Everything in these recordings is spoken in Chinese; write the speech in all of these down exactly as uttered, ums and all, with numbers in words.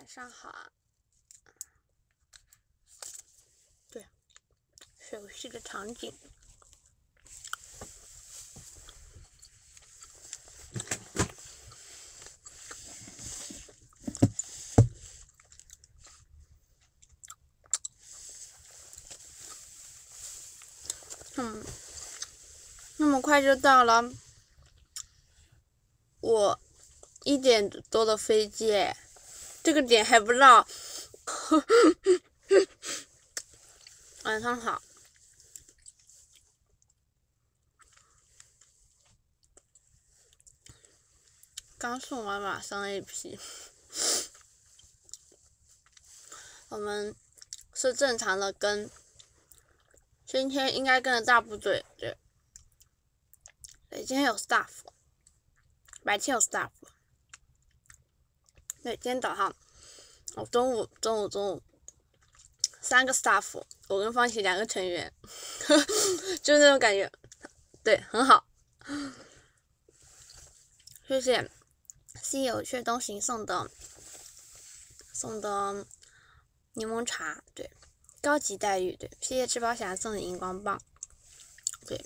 晚上好啊。对，是游戏的场景。嗯，那么快就到了。我一点多的飞机，这个点还不到。晚上好。刚送完马上 A P。我们是正常的跟，今天应该跟着大部队，对，对，今天有 staff， 白天有 staff， 对，今天早上，哦，中午中午中午，三个 staff， 我跟方琦两个成员，就是那种感觉，对，很好。谢谢 C 友雀东行送的送的柠檬茶，对，高级待遇，对，谢谢吃饱侠送的荧光棒，对，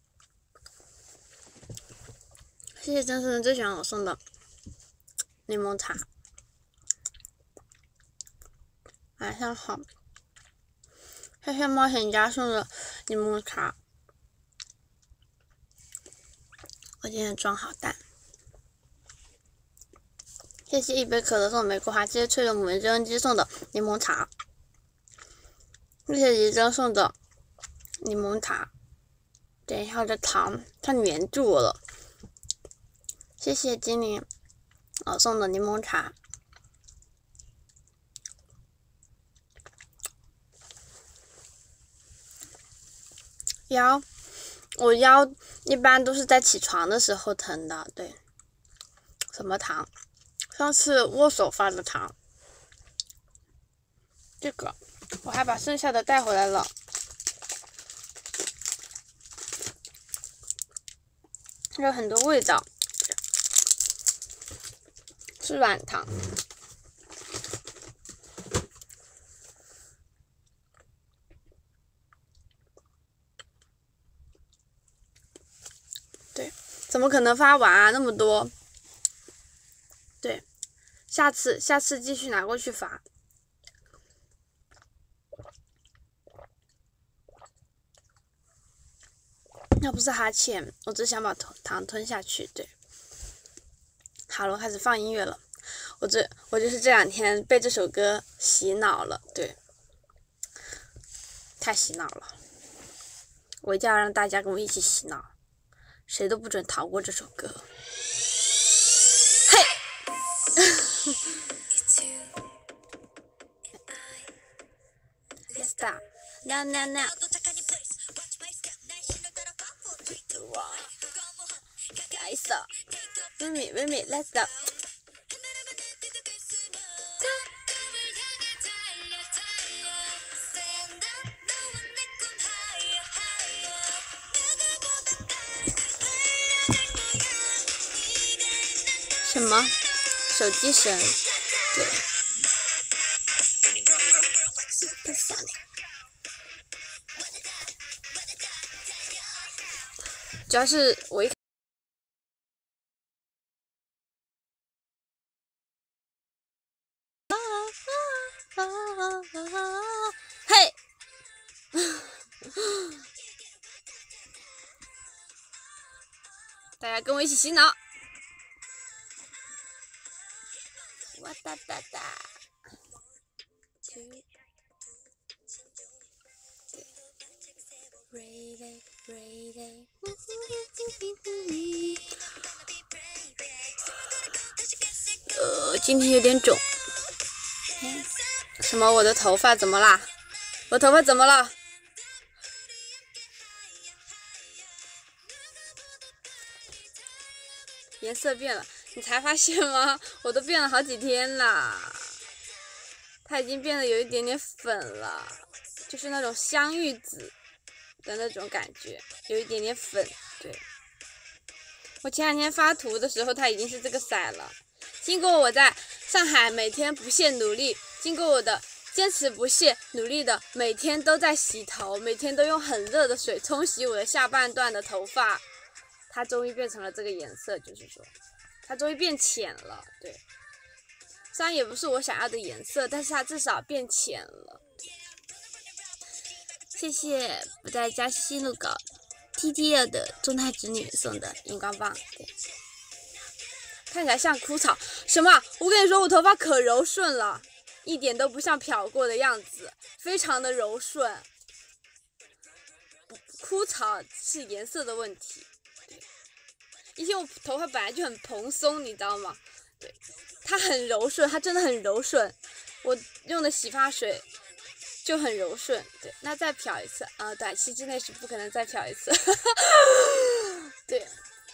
谢谢真是最喜欢我送的柠檬茶。晚上好，谢谢冒险家送的柠檬茶。我今天装好蛋。谢谢一杯可乐送的玫瑰花，谢谢脆的母绵蒸鸡送的柠檬茶，谢谢怡珍送的柠檬茶。等一下我的糖它粘住我了。谢谢精灵我送的柠檬茶。腰，我腰一般都是在起床的时候疼的，对。什么糖？上次握手发的糖。这个，我还把剩下的带回来了。有很多味道，是软糖。对，怎么可能发完啊？那么多。对，下次下次继续拿过去发。那不是哈欠，我只想把糖吞下去。对，好了，我开始放音乐了。我这我就是这两天被这首歌洗脑了，对，太洗脑了。我一定要让大家跟我一起洗脑，谁都不准逃过这首歌。嘿，Let's start now now now。来一首 ，With me with me let's go。什么？手机声？对。主要是我一。嘿，大家跟我一起洗脑。哇哒哒哒。呃，今天有点肿。什么？我的头发怎么啦？我头发怎么了？颜色变了，你才发现吗？我都变了好几天啦，它已经变得有一点点粉了，就是那种香芋紫的那种感觉，有一点点粉。对，我前两天发图的时候，它已经是这个色了。经过我在上海每天不懈努力，经过我的坚持不懈努力的，每天都在洗头，每天都用很热的水冲洗我的下半段的头发，它终于变成了这个颜色，就是说它终于变浅了。对，虽然也不是我想要的颜色，但是它至少变浅了。谢谢不在家西路搞 T T L 的中太侄女送的荧光棒。对，看起来像枯草。什么？我跟你说，我头发可柔顺了，一点都不像漂过的样子，非常的柔顺。枯草是颜色的问题，对，因为我头发本来就很蓬松，你知道吗？对，它很柔顺，它真的很柔顺。我用的洗发水就很柔顺。对，那再漂一次啊、呃，短期之内是不可能再漂一次。对。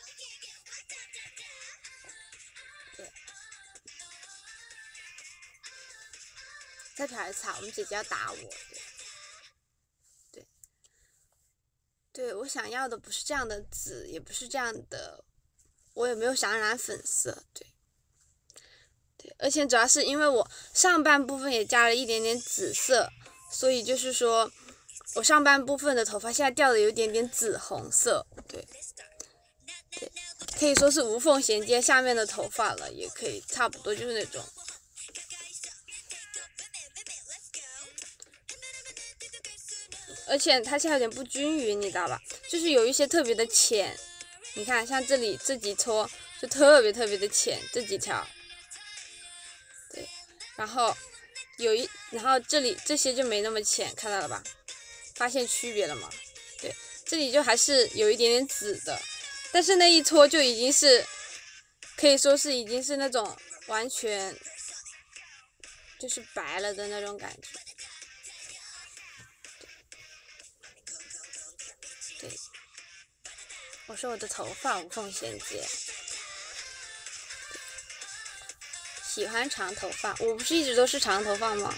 再漂一次啊！我们姐姐要打我。对，对，我想要的不是这样的紫，也不是这样的，我也没有想染粉色。对，对，而且主要是因为我上半部分也加了一点点紫色，所以就是说我上半部分的头发现在掉的有点点紫红色。对，对，可以说是无缝衔接下面的头发了，也可以差不多就是那种。而且它现在有点不均匀，你知道吧？就是有一些特别的浅，你看像这里这几撮就特别特别的浅，这几条，对，然后有一，然后这里这些就没那么浅，看到了吧？发现区别了吗？对，这里就还是有一点点紫的，但是那一撮就已经是可以说是已经是那种完全就是白了的那种感觉。对，我说我的头发无缝衔接，喜欢长头发，我不是一直都是长头发吗？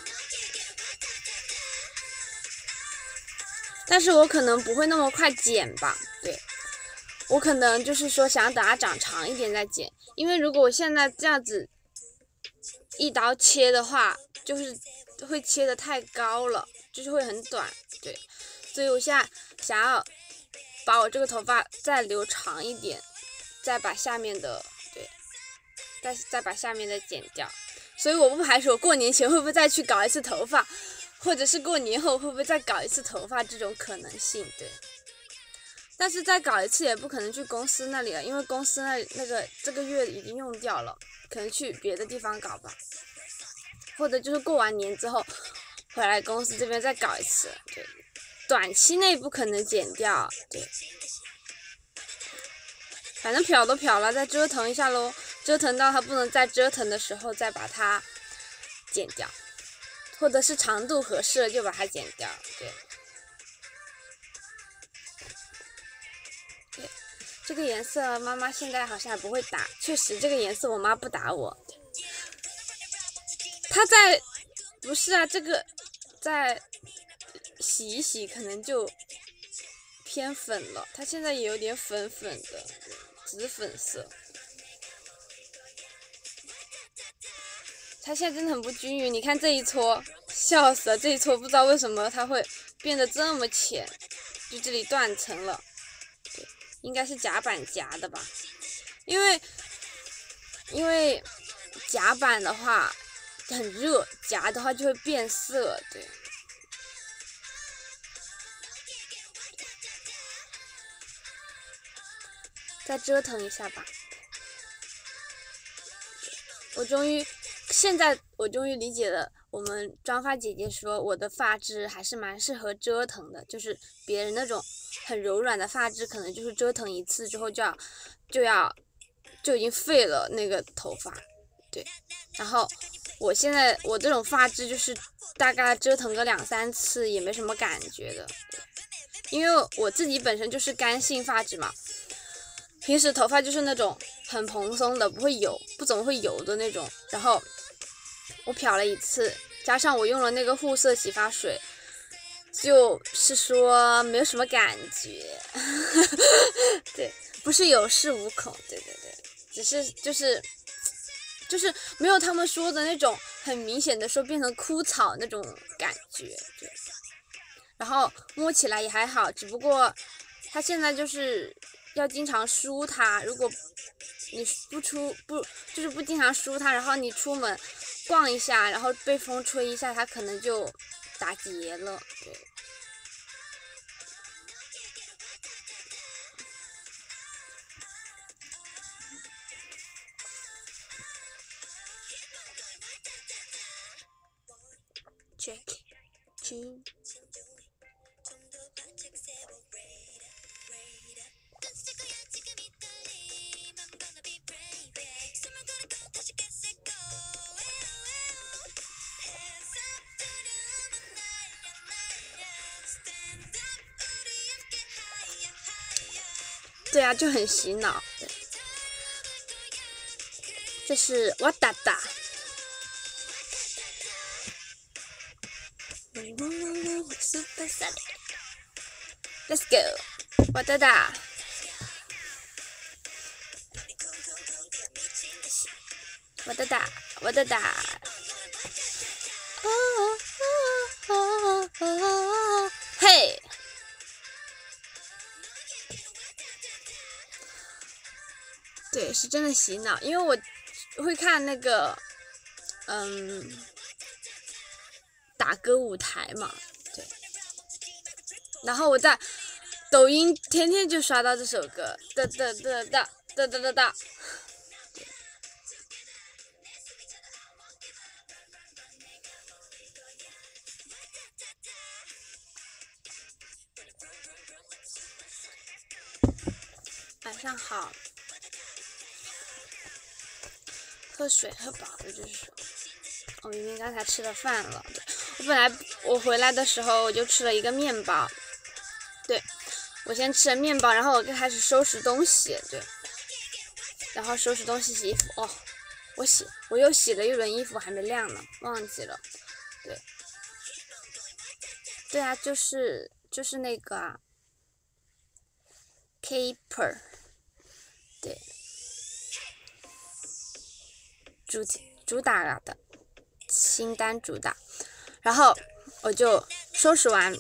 但是我可能不会那么快剪吧，对，我可能就是说想等它长长一点再剪，因为如果我现在这样子一刀切的话，就是会切得太高了，就是会很短，对。所以我现在想要把我这个头发再留长一点，再把下面的对，再再把下面的剪掉。所以我不排除我过年前会不会再去搞一次头发，或者是过年后会不会再搞一次头发这种可能性。对，但是再搞一次也不可能去公司那里了，因为公司那那个这个月已经用掉了，可能去别的地方搞吧，或者就是过完年之后回来公司这边再搞一次。对。短期内不可能剪掉，对，反正漂都漂了，再折腾一下咯，折腾到它不能再折腾的时候再把它剪掉，或者是长度合适了就把它剪掉，对。对，这个颜色妈妈现在好像还不会打，确实这个颜色我妈不打我，她在，不是啊，这个在。洗一洗可能就偏粉了，它现在也有点粉粉的紫粉色，它现在真的很不均匀。你看这一撮，笑死了，这一撮不知道为什么它会变得这么浅，就这里断层了，对，应该是夹板夹的吧，因为因为夹板的话很热，夹的话就会变色，对。再折腾一下吧，我终于，现在我终于理解了我们妆发姐姐说我的发质还是蛮适合折腾的，就是别人那种很柔软的发质，可能就是折腾一次之后就要就要就已经废了那个头发，对。然后我现在我这种发质就是大概折腾个两三次也没什么感觉的，因为我自己本身就是干性发质嘛。平时头发就是那种很蓬松的，不会油，不怎么会油的那种。然后我漂了一次，加上我用了那个护色洗发水，就是说没有什么感觉。对，不是有恃无恐，对对对，只是就是就是没有他们说的那种很明显的说变成枯草那种感觉，对。然后摸起来也还好，只不过它现在就是要经常梳它，如果你不出不就是不经常梳它，然后你出门逛一下，然后被风吹一下，它可能就打结了，对。Check two。对啊，就很洗脑。这是哇哒哒。Let's go， 哇哒哒。哇哒哒，哇哒哒。嘿。对，是真的洗脑，因为我会看那个，嗯，打歌舞台嘛，对。然后我在抖音天天就刷到这首歌，哒哒哒哒哒哒哒哒。晚上好。喝水喝饱了就是说，我明明刚才吃了饭了。对，我本来我回来的时候我就吃了一个面包，对，我先吃了面包，然后我就开始收拾东西，对，然后收拾东西洗衣服。哦，我洗我又洗了一轮衣服还没晾呢，忘记了。对，对啊，就是就是那个啊 Caper， 对。主主打的新单主打，然后我就收拾完，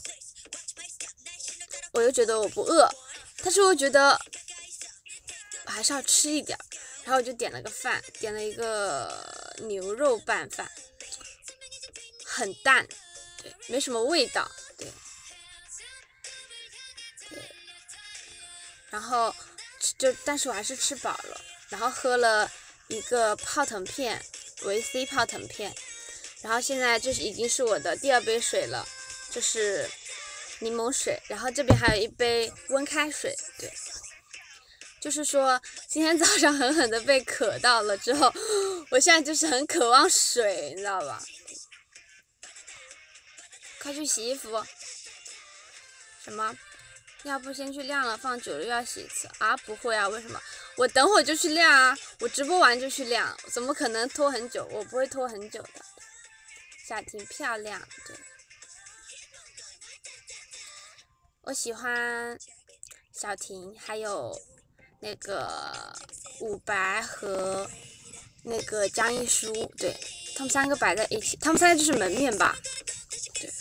我又觉得我不饿，但是我觉得我还是要吃一点，然后我就点了个饭，点了一个牛肉拌饭，很淡，对，没什么味道，对，对，然后就但是我还是吃饱了，然后喝了一个泡腾片，维 C 泡腾片，然后现在这是已经是我的第二杯水了，就是柠檬水，然后这边还有一杯温开水，对，就是说今天早上狠狠的被渴到了之后，我现在就是很渴望水，你知道吧？快去洗衣服。什么？要不先去晾了，放久了又要洗一次啊？不会啊，为什么？我等会儿就去晾啊，我直播完就去晾，怎么可能拖很久？我不会拖很久的。小婷漂亮，对，我喜欢小婷，还有那个伍佰和那个江一书，对，他们三个摆在一起，他们三个就是门面吧，对。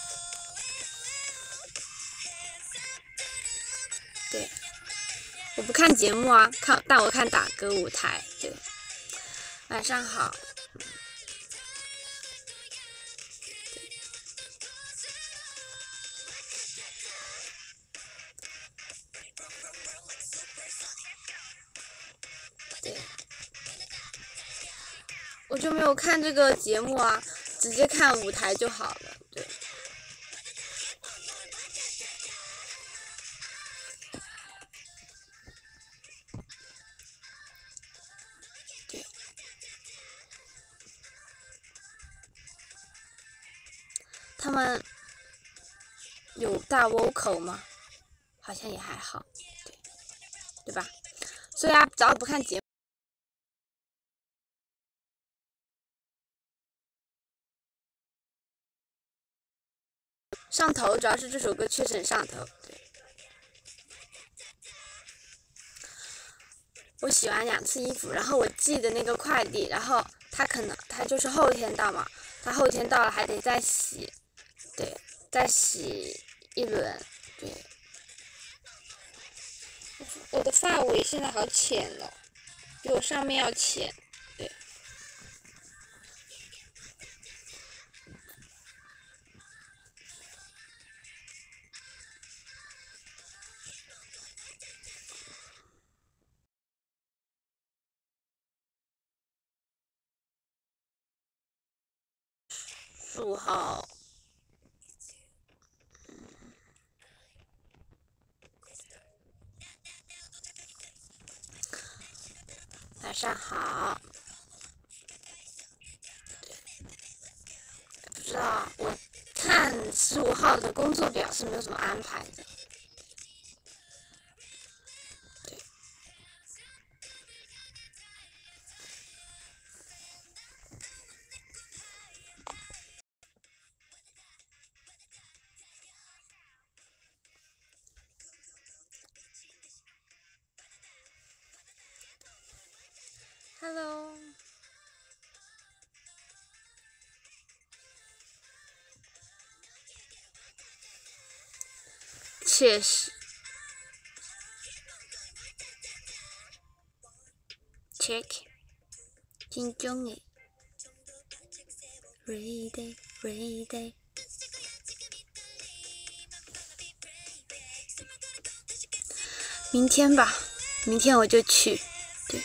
对，我不看节目啊，看，但我看打歌舞台。对，晚上好。对，我就没有看这个节目啊，直接看舞台就好了。对。他们有大 vocal 吗？好像也还好，对，对吧？所以啊，只要不看节目，上头，主要是这首歌确实很上头。对， 我洗完两次衣服，然后我寄的那个快递，然后他可能他就是后天到嘛，他后天到了还得再洗，对，再洗一轮，对。我的发尾现在好浅了，比我上面要浅，对。十五号。晚上好。不知道，我看十五号的工作表是没有什么安排的。对。Hello。确实。check。緊張嘅。ready ready。明天吧，明天我就去。对。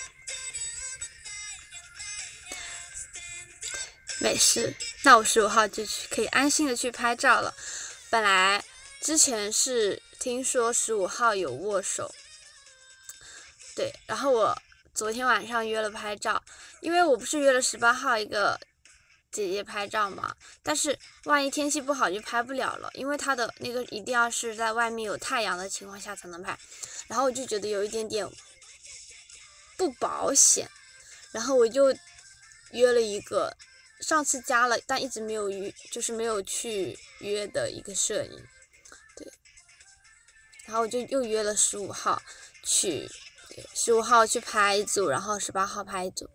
没事，那我十五号就去，可以安心的去拍照了。本来之前是听说十五号有握手，对，然后我昨天晚上约了拍照，因为我不是约了十八号一个姐姐拍照嘛，但是万一天气不好就拍不了了，因为她的那个一定要是在外面有太阳的情况下才能拍，然后我就觉得有一点点不保险，然后我就约了一个上次加了但一直没有约，就是没有去约的一个摄影，对，然后我就又约了十五号去，对，十五号去拍一组，然后十八号拍一组。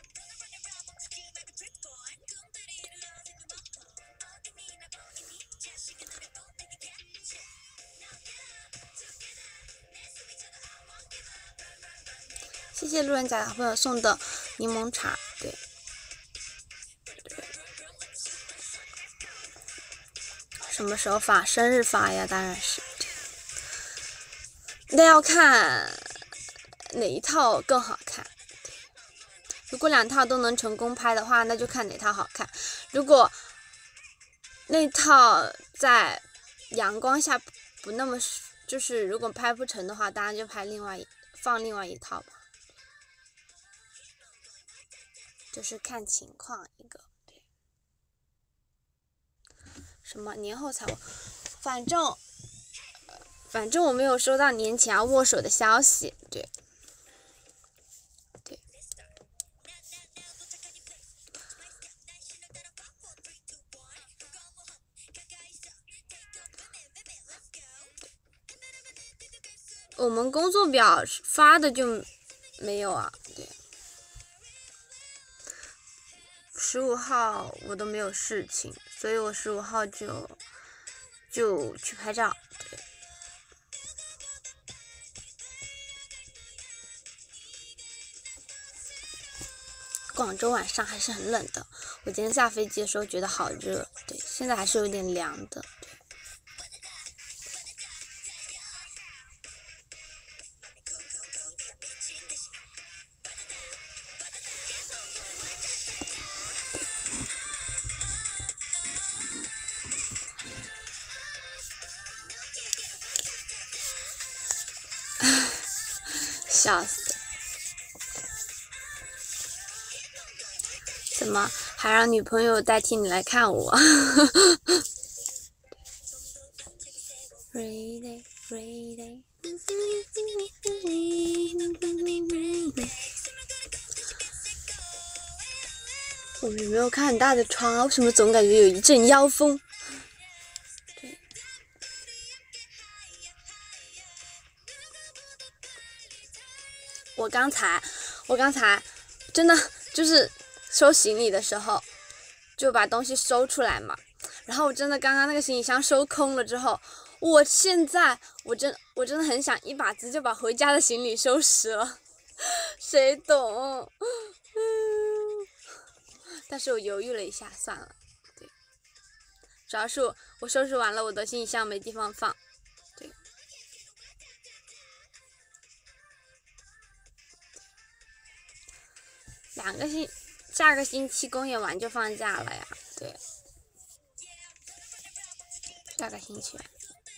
谢谢路人甲的好朋友送的柠檬茶，对。什么时候发？生日发呀，当然是。那要看哪一套更好看。如果两套都能成功拍的话，那就看哪套好看。如果那套在阳光下不那么，就是如果拍不成的话，当然就拍另外放另外一套吧。就是看情况一个。什么年后才握？反正反正我没有收到年前要握手的消息，对，对。我们工作表发的就没有啊，对。十五号我都没有事情，所以我十五号就就去拍照，对。广州晚上还是很冷的，我今天下飞机的时候觉得好热，对，现在还是有点凉的，对。笑死！怎么还让女朋友代替你来看我？Ready, ready. 我有没有开很大的窗啊？为什么总感觉有一阵妖风？对。 我刚才，我刚才真的就是收行李的时候，就把东西收出来嘛。然后我真的刚刚那个行李箱收空了之后，我现在我真我真的很想一把子就把回家的行李收拾了，谁懂？嗯，但是我犹豫了一下，算了。对，主要是我我收拾完了，我的行李箱没地方放。对。两个星，下个星期公演完就放假了呀，对，下个星期。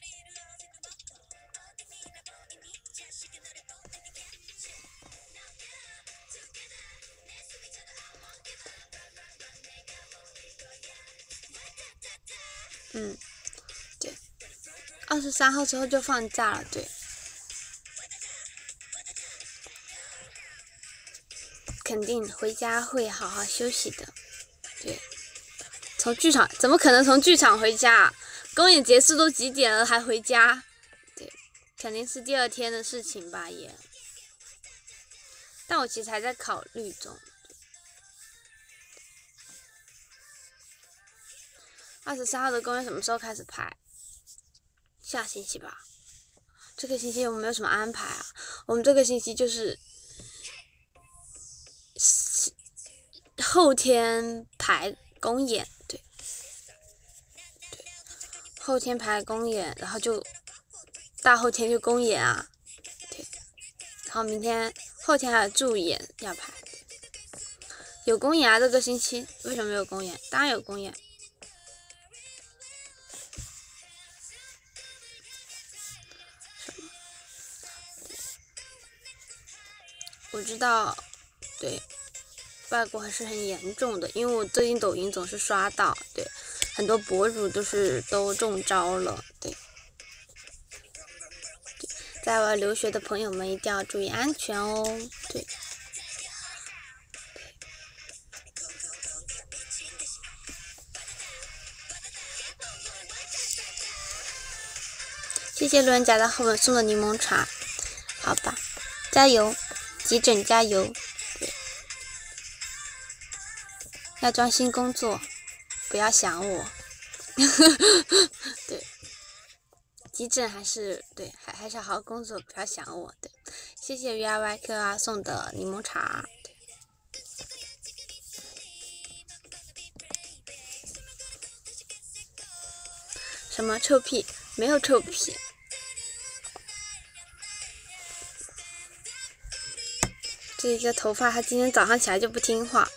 嗯，对，二十三号之后就放假了，对。肯定回家会好好休息的，对。从剧场怎么可能从剧场回家？公演结束都几点了还回家？对，肯定是第二天的事情吧也。但我其实还在考虑中。二十三号的公演什么时候开始拍？下星期吧。这个星期我们没有什么安排啊，我们这个星期就是后天排公演，对，对，后天排公演，然后就大后天就公演啊，对，然后明天后天还有助演要排，有公演啊，这个星期为什么没有公演？当然有公演。我知道，对。外国还是很严重的，因为我最近抖音总是刷到，对，很多博主都是都中招了，对。对，在外留学的朋友们一定要注意安全哦，对。谢谢路人甲在后面送的柠檬茶，好吧，加油，急诊加油。要专心工作，不要想我。对，急诊还是对，还还是好好工作，不要想我。对，谢谢 V R Y Q R 送的柠檬茶。什么臭屁？没有臭屁。这一个头发，它今天早上起来就不听话。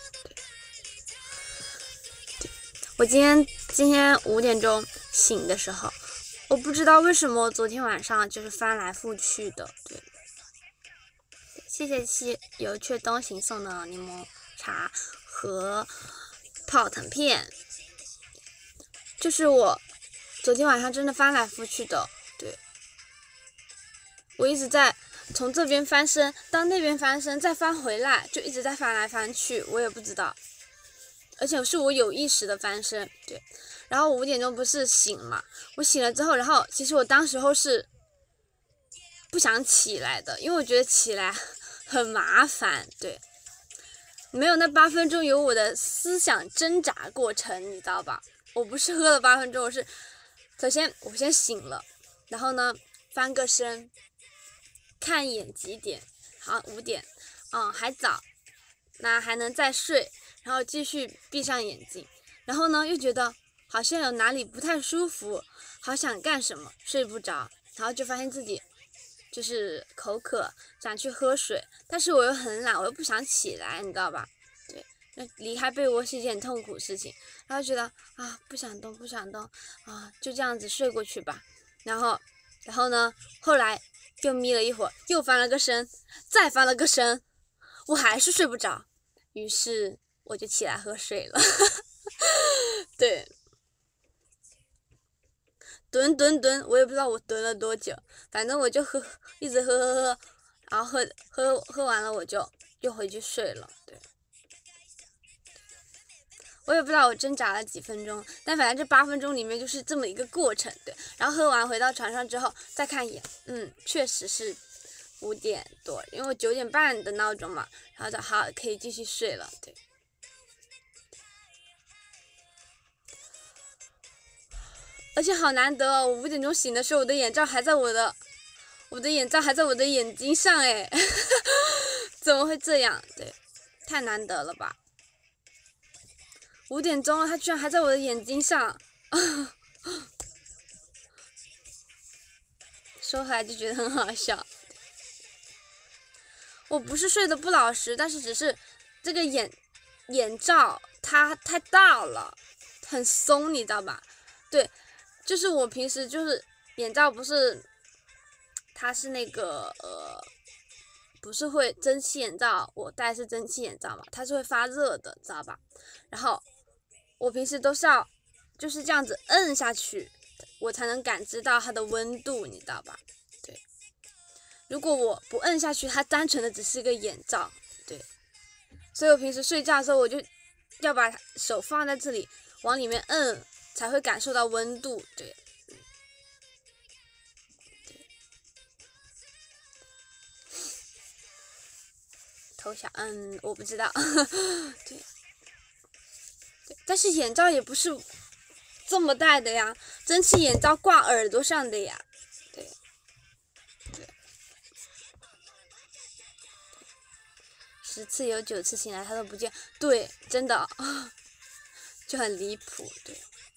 我今天今天五点钟醒的时候，我不知道为什么昨天晚上就是翻来覆去的，对。谢谢西游雀东行送的柠檬茶和泡腾片，就是我昨天晚上真的翻来覆去的，对。我一直在从这边翻身到那边翻身，再翻回来，就一直在翻来翻去，我也不知道。而且是我有意识的翻身，对，然后五点钟不是醒嘛，我醒了之后，然后其实我当时候是不想起来的，因为我觉得起来很麻烦，对，没有那八分钟有我的思想挣扎过程，你知道吧？我不是喝了八分钟，我是首先我先醒了，然后呢翻个身，看一眼几点，好五点，嗯还早，那还能再睡。然后继续闭上眼睛，然后呢又觉得好像有哪里不太舒服，好想干什么，睡不着，然后就发现自己就是口渴，想去喝水，但是我又很懒，我又不想起来，你知道吧？对，那离开被窝是一件很痛苦的事情，然后觉得啊不想动不想动啊，就这样子睡过去吧。然后然后呢后来又眯了一会儿，又翻了个身，再翻了个身，我还是睡不着，于是我就起来喝水了。对，蹲蹲蹲，我也不知道我蹲了多久，反正我就喝，一直喝喝喝，然后喝喝喝完了我就又回去睡了。对，我也不知道我挣扎了几分钟，但反正这八分钟里面就是这么一个过程。对，然后喝完回到床上之后再看一眼，嗯，确实是五点多，因为我九点半的闹钟嘛，然后就好可以继续睡了，对。而且好难得哦，我五点钟醒的时候，我的眼罩还在我的，我的眼罩还在我的眼睛上哎，怎么会这样？对，太难得了吧？五点钟了，它居然还在我的眼睛上，说回来就觉得很好笑。我不是睡得不老实，但是只是这个眼眼罩它太大了，很松，你知道吧？对，就是我平时就是眼罩不是，它是那个呃，不是会蒸汽眼罩，我戴是蒸汽眼罩嘛，它是会发热的，知道吧？然后我平时都是要就是这样子摁下去，我才能感知到它的温度，你知道吧？对，如果我不摁下去，它单纯的只是一个眼罩，对，所以我平时睡觉的时候，我就要把手放在这里，往里面摁，才会感受到温度，对。头小，嗯，我不知道，对，对，但是眼罩也不是这么戴的呀，蒸汽眼罩挂耳朵上的呀，对，对，十次有九次醒来他都不见，对，真的，就很离谱，对。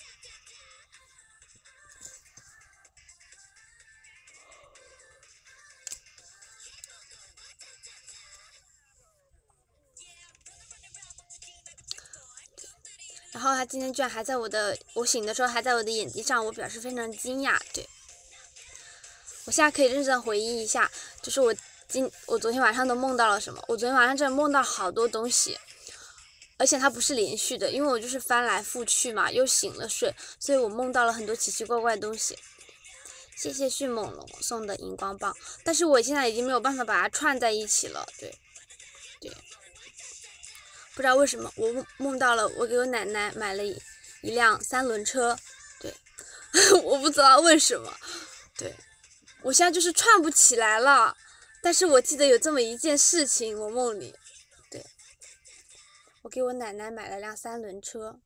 然后他今天居然还在我的，我醒的时候还在我的眼睛上，我表示非常惊讶。对，我现在可以认真回忆一下，就是我今我昨天晚上都梦到了什么？我昨天晚上真的梦到好多东西，而且它不是连续的，因为我就是翻来覆去嘛，又醒了睡，所以我梦到了很多奇奇怪怪的东西。谢谢迅猛龙送的荧光棒，但是我现在已经没有办法把它串在一起了。对，对。不知道为什么，我梦到了我给我奶奶买了一一辆三轮车，对，我不知道为什么，对，我现在就是串不起来了，但是我记得有这么一件事情，我梦里，对，我给我奶奶买了辆三轮车，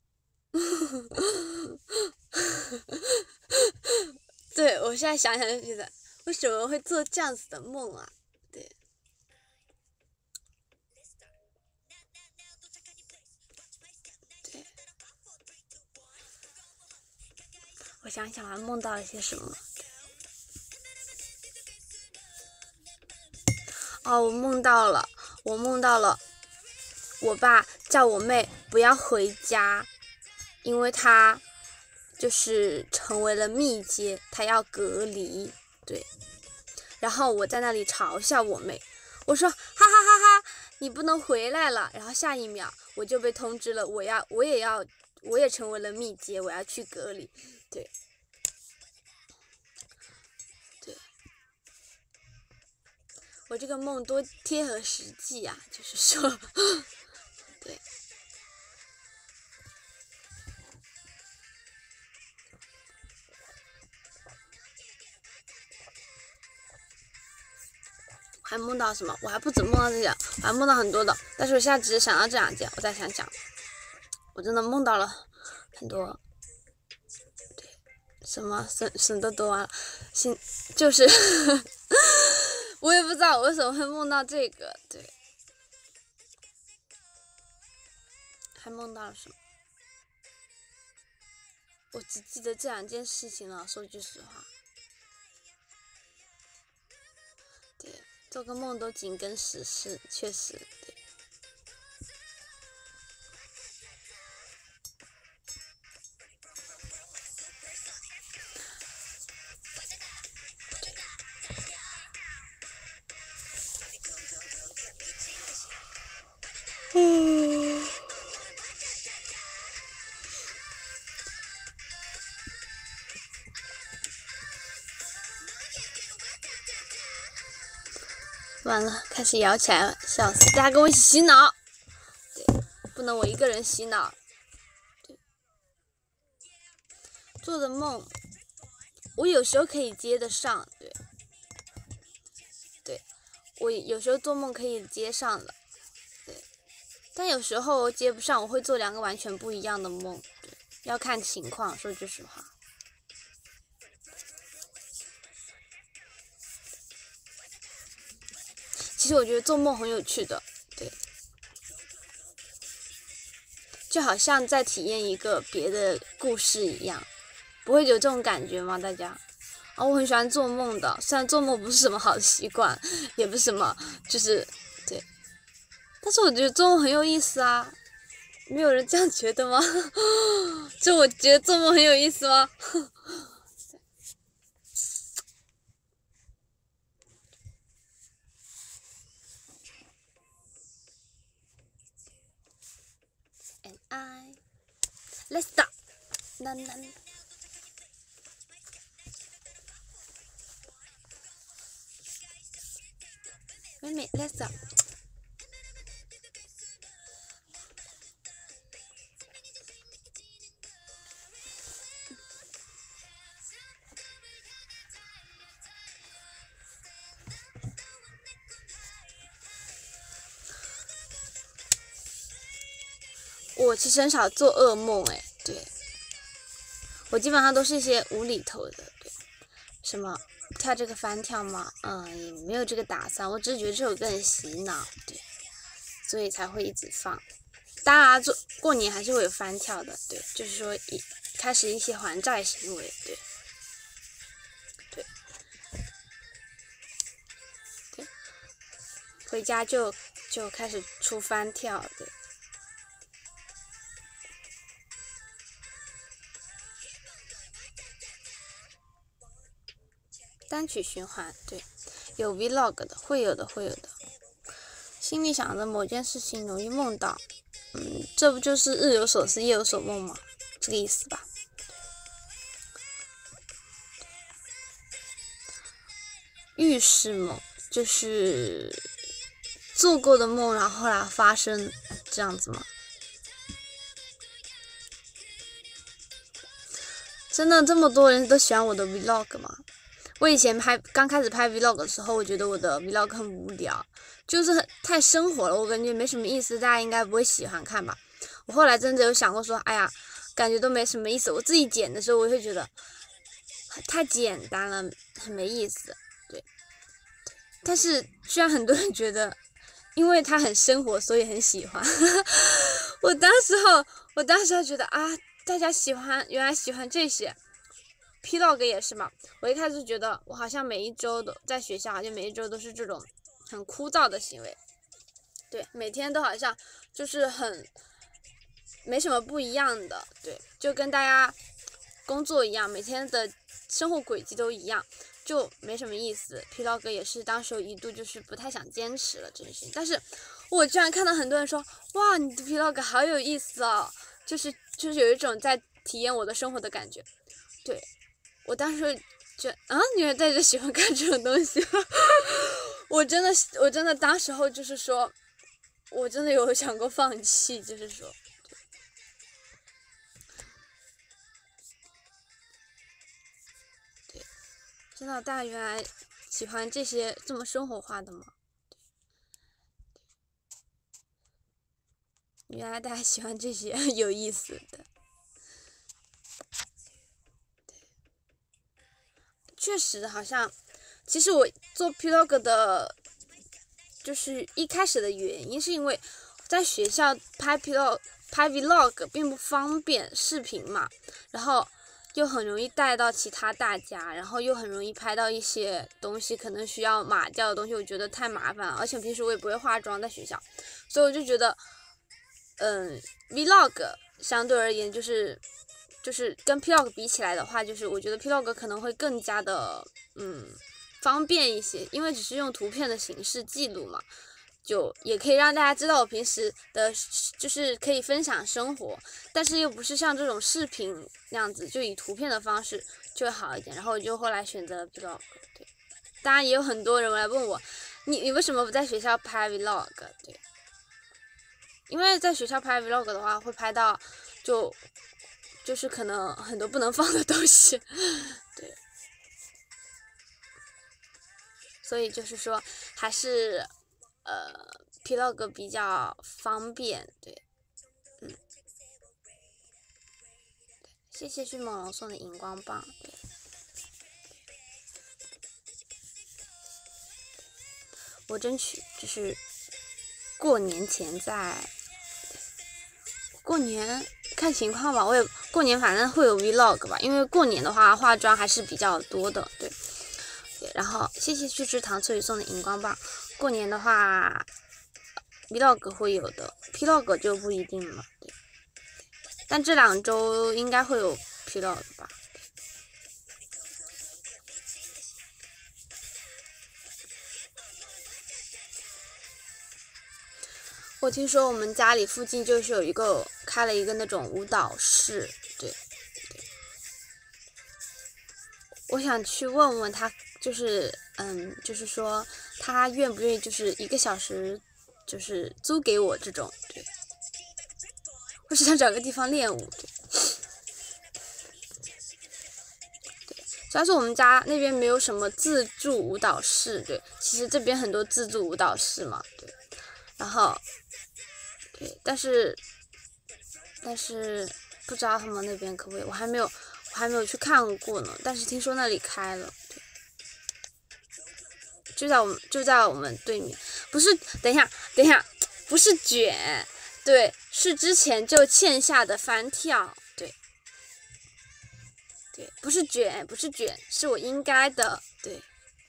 对，我现在想想就觉得，为什么会做这样子的梦啊？对。我想想，我还梦到了些什么？哦，我梦到了，我梦到了，我爸叫我妹不要回家，因为他就是成为了密接，他要隔离，对。然后我在那里嘲笑我妹，我说哈哈哈哈，你不能回来了。然后下一秒我就被通知了，我要，我也要，我也成为了密接，我要去隔离。对，对，我这个梦多贴合实际呀、啊，就是说，对，还梦到什么？我还不止梦到这些，我还梦到很多的，但是我现在只是想到这两件，我再想想，我真的梦到了很多。什么什什么都多完了，现就是我也不知道我为什么会梦到这个，对，还梦到了什么？我只记得这两件事情了，说句实话，对，做个梦都紧跟时事，确实，对。嗯，完了，开始摇起来了，笑死！大家跟我一起洗脑，对，不能我一个人洗脑。对，做的梦，我有时候可以接得上，对，对， 我有时候做梦可以接上了，对，但有时候接不上，我会做两个完全不一样的梦，对，要看情况，说句实话。其实我觉得做梦很有趣的，对，就好像在体验一个别的故事一样，不会有这种感觉吗？大家？啊、我很喜欢做梦的，虽然做梦不是什么好的习惯，也不是什么，就是对，但是我觉得做梦很有意思啊，没有人这样觉得吗？就我觉得做梦很有意思吗？And I let's stop， 啦啦。妹妹 let's stop。我其实很少做噩梦，哎，对，我基本上都是一些无厘头的，对，什么跳这个翻跳吗？嗯，也没有这个打算，我只是觉得这首歌很洗脑，对，所以才会一直放。当然，做过年还是会有翻跳的，对，就是说一开始一些还债行为，对，对，对，回家就就开始出翻跳，对。单曲循环，对，有 vlog 的，会有的，会有的。心里想着某件事情，容易梦到，嗯，这不就是日有所思，夜有所梦吗？这个意思吧。预示梦就是做过的梦，然后后来发生，这样子吗？真的这么多人都喜欢我的 vlog 吗？我以前拍刚开始拍 vlog 的时候，我觉得我的 vlog 很无聊，就是很太生活了，我感觉没什么意思，大家应该不会喜欢看吧。我后来真的有想过说，哎呀，感觉都没什么意思。我自己剪的时候，我会觉得太简单了，很没意思。对，但是居然很多人觉得，因为它很生活，所以很喜欢。我当时候，我当时候觉得啊，大家喜欢，原来喜欢这些。Vlog 也是嘛，我一开始觉得我好像每一周都在学校，好像每一周都是这种很枯燥的行为，对，每天都好像就是很没什么不一样的，对，就跟大家工作一样，每天的生活轨迹都一样，就没什么意思。Vlog 也是当时一度就是不太想坚持了这件事情，但是我居然看到很多人说，哇，你的 Vlog 好有意思哦，就是就是有一种在体验我的生活的感觉，对。我当时就啊，你还带着喜欢看这种东西，我真的，我真的当时候就是说，我真的有想过放弃，就是说，对，真的，大家原来喜欢这些这么生活化的吗？原来大家喜欢这些有意思的。确实好像，其实我做 vlog 的，就是一开始的原因是因为在学校拍 vlog 拍 vlog 并不方便视频嘛，然后又很容易带到其他大家，然后又很容易拍到一些东西可能需要码掉的东西，我觉得太麻烦了，而且平时我也不会化妆在学校，所以我就觉得，嗯 vlog 相对而言就是。就是跟 vlog 比起来的话，就是我觉得 vlog 可能会更加的嗯方便一些，因为只是用图片的形式记录嘛，就也可以让大家知道我平时的，就是可以分享生活，但是又不是像这种视频那样子，就以图片的方式就会好一点。然后我就后来选择了 vlog， 对，当然也有很多人来问我，你你为什么不在学校拍 vlog？ 对，因为在学校拍 vlog 的话，会拍到就。就是可能很多不能放的东西，对， 所以就是说还是呃 Vlog 比较方便，对，嗯，谢谢迅猛龙送的荧光棒，对。我争取就是过年前再，过年看情况吧。我也过年反正会有 vlog 吧，因为过年的话化妆还是比较多的，对。对，然后谢谢去吃糖醋鱼送的荧光棒。过年的话 vlog 会有的 ，vlog 就不一定了，对。但这两周应该会有 vlog 吧。我听说我们家里附近就是有一个开了一个那种舞蹈室，对，对，我想去问问他，就是嗯，就是说他愿不愿意，就是一个小时，就是租给我这种，对，我是想找个地方练舞，对，对，主要是我们家那边没有什么自助舞蹈室，对，其实这边很多自助舞蹈室嘛，对，然后。对，但是，但是不知道他们那边可不可以，我还没有，我还没有去看过呢。但是听说那里开了，就在我们就在我们对面，不是，等一下，等一下，不是卷，对，是之前就欠下的翻跳，对，对，不是卷，不是卷，是我应该的，对。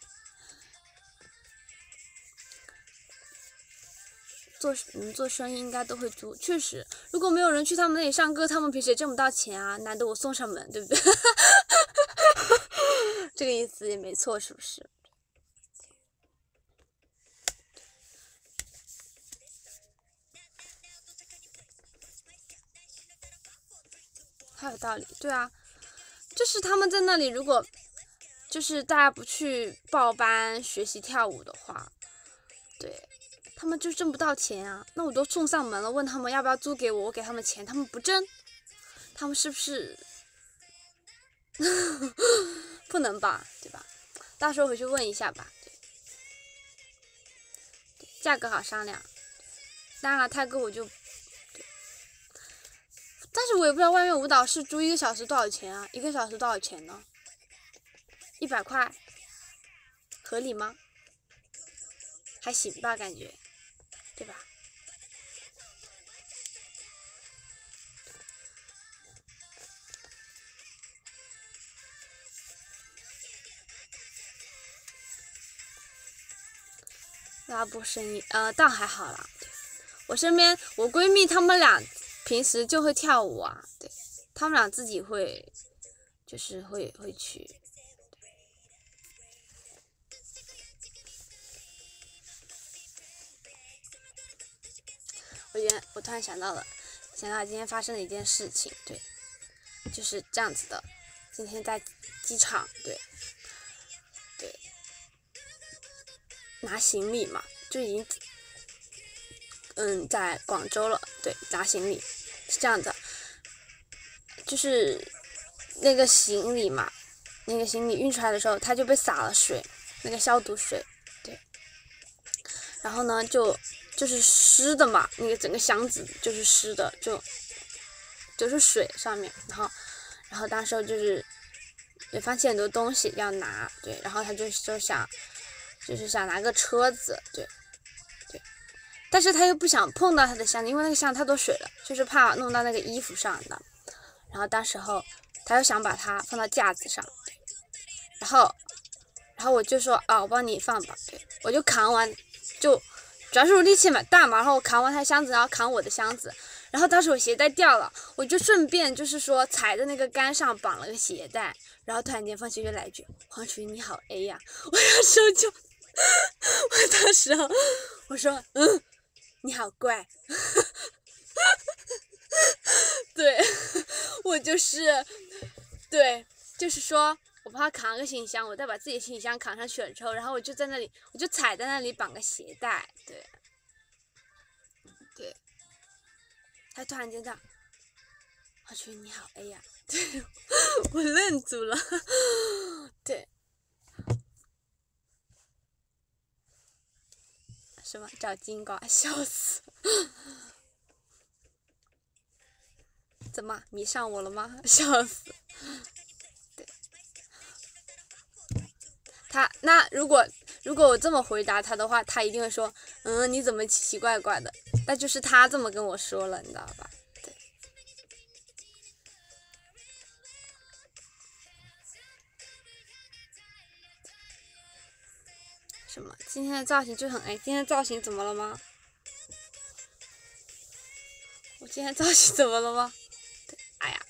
做嗯做生意应该都会租，确实，如果没有人去他们那里上课，他们平时也挣不到钱啊，难得我送上门，对不对？这个意思也没错，是不是？还有道理，对啊，就是他们在那里，如果就是大家不去报班学习跳舞的话，对。他们就挣不到钱啊，那我都送上门了，问他们要不要租给我，我给他们钱，他们不挣，他们是不是不能吧，对吧？到时候回去问一下吧，对，对，价格好商量。当然了，泰哥我就，对，但是我也不知道外面舞蹈室租一个小时多少钱啊？一个小时多少钱呢？一百块，合理吗？还行吧，感觉。对吧？拉布生意，呃，倒还好啦。我身边我闺蜜她们俩平时就会跳舞啊，对，她们俩自己会，就是会会去。我今天我突然想到了，想到今天发生的一件事情，对，就是这样子的。今天在机场，对，对，拿行李嘛，就已经，嗯，在广州了，对，拿行李是这样的，就是那个行李嘛，那个行李运出来的时候，它就被洒了水，那个消毒水，对，然后呢就。就是湿的嘛，那个整个箱子就是湿的，就就是水上面，然后，然后当时就是也发现很多东西要拿，对，然后他就就想，就是想拿个车子，对，对，但是他又不想碰到他的箱子，因为那个箱子太多水了，就是怕弄到那个衣服上的，然后当时候他又想把它放到架子上，然后，然后我就说啊，我帮你放吧，对，我就扛完就。主要是我力气蛮大嘛，然后我扛完他箱子，然后扛我的箱子，然后当时我鞋带掉了，我就顺便就是说踩在那个杆上绑了个鞋带，然后突然间方学就来一句：“黄楚瑜你好 A 呀！”我要说就，我当时候我说嗯，你好怪，对我就是对，就是说。我帮他扛个行李箱，我再把自己的行李箱扛上去了之后，然后我就在那里，我就踩在那里绑个鞋带，对，对，他突然间这样，我觉得你好 A 呀，对，我愣住了，对， 什么找金瓜，笑死！怎么迷上我了吗？笑死！对，他那如果如果我这么回答他的话，他一定会说，嗯，你怎么奇奇怪怪的？那就是他这么跟我说了，你知道吧？对。什么？今天的造型就很哎，今天的造型怎么了吗？我今天造型怎么了吗？对，哎呀，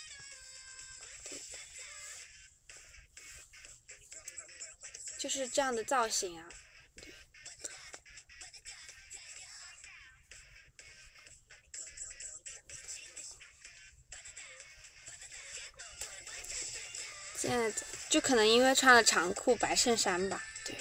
就是这样的造型啊。现在就可能因为穿了长裤、白衬衫吧，对。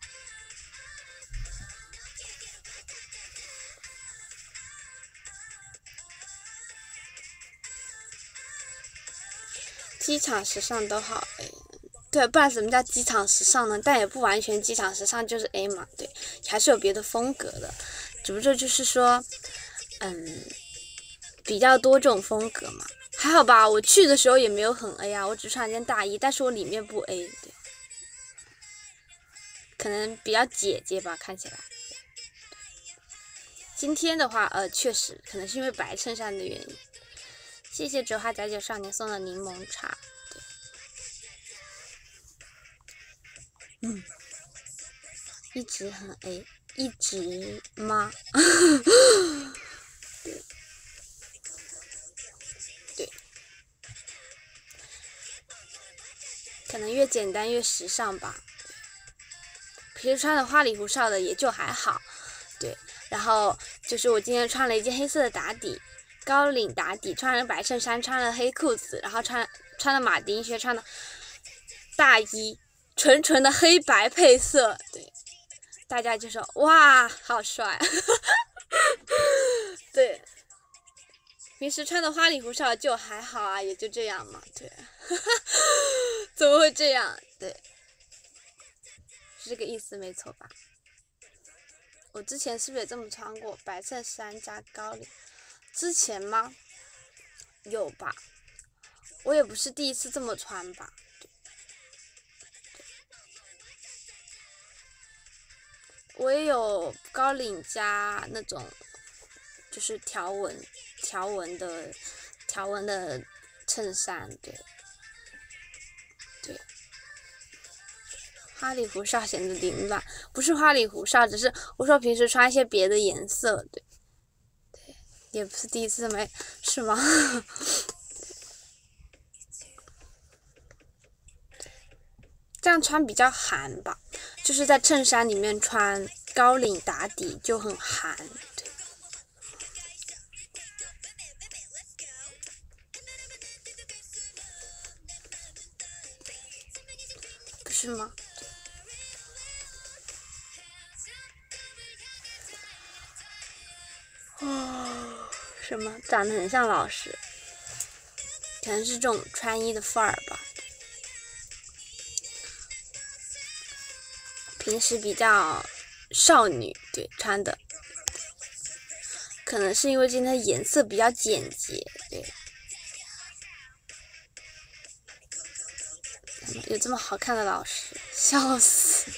机场时尚都好 A， 对，不然什么叫机场时尚呢？但也不完全机场时尚就是 A 嘛，对，还是有别的风格的，只不过就是说，嗯，比较多这种风格嘛。还好吧，我去的时候也没有很 A 啊，我只穿了件大衣，但是我里面不 A， 对，可能比较姐姐吧，看起来。今天的话，呃，确实可能是因为白衬衫的原因。谢谢折花假酒少年送的柠檬茶，对，嗯，一直很 A， 一直吗？对，对，可能越简单越时尚吧。平时穿的花里胡哨的也就还好，对，然后就是我今天穿了一件黑色的打底。高领打底，穿了白衬衫，穿了黑裤子，然后穿穿了马丁靴，穿了大衣，纯纯的黑白配色，对，大家就说哇，好帅，对，平时穿的花里胡哨就还好啊，也就这样嘛，对，怎么会这样？对，是这个意思没错吧？我之前是不是也这么穿过？白衬衫加高领。之前吗？有吧，我也不是第一次这么穿吧。我也有高领加那种，就是条纹、条纹的、条纹的衬衫，对，对。花里胡哨显得凌乱，不是花里胡哨，只是我说平时穿一些别的颜色，对。也不是第一次没，是吗？这样穿比较韩吧，就是在衬衫里面穿高领打底就很韩，对。不是吗？哦，什么长得很像老师，可能是这种穿衣的范儿吧。平时比较少女，对，穿的，可能是因为今天的颜色比较简洁，对。有这么好看的老师，笑死！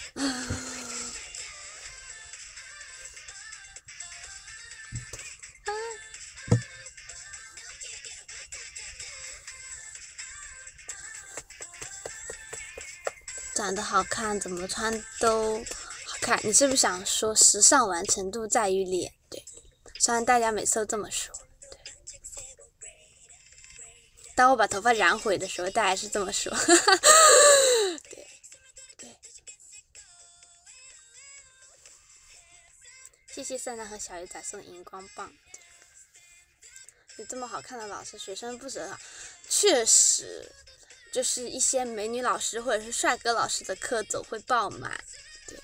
长得好看，怎么穿都好看。你是不是想说时尚完成度在于脸？对，虽然大家每次都这么说，对。当我把头发染回的时候，大家是这么说。对，对。谢谢赛娜和小鱼仔送的荧光棒。有这么好看的老师，学生不少，确实。就是一些美女老师或者是帅哥老师的课总会爆满，对。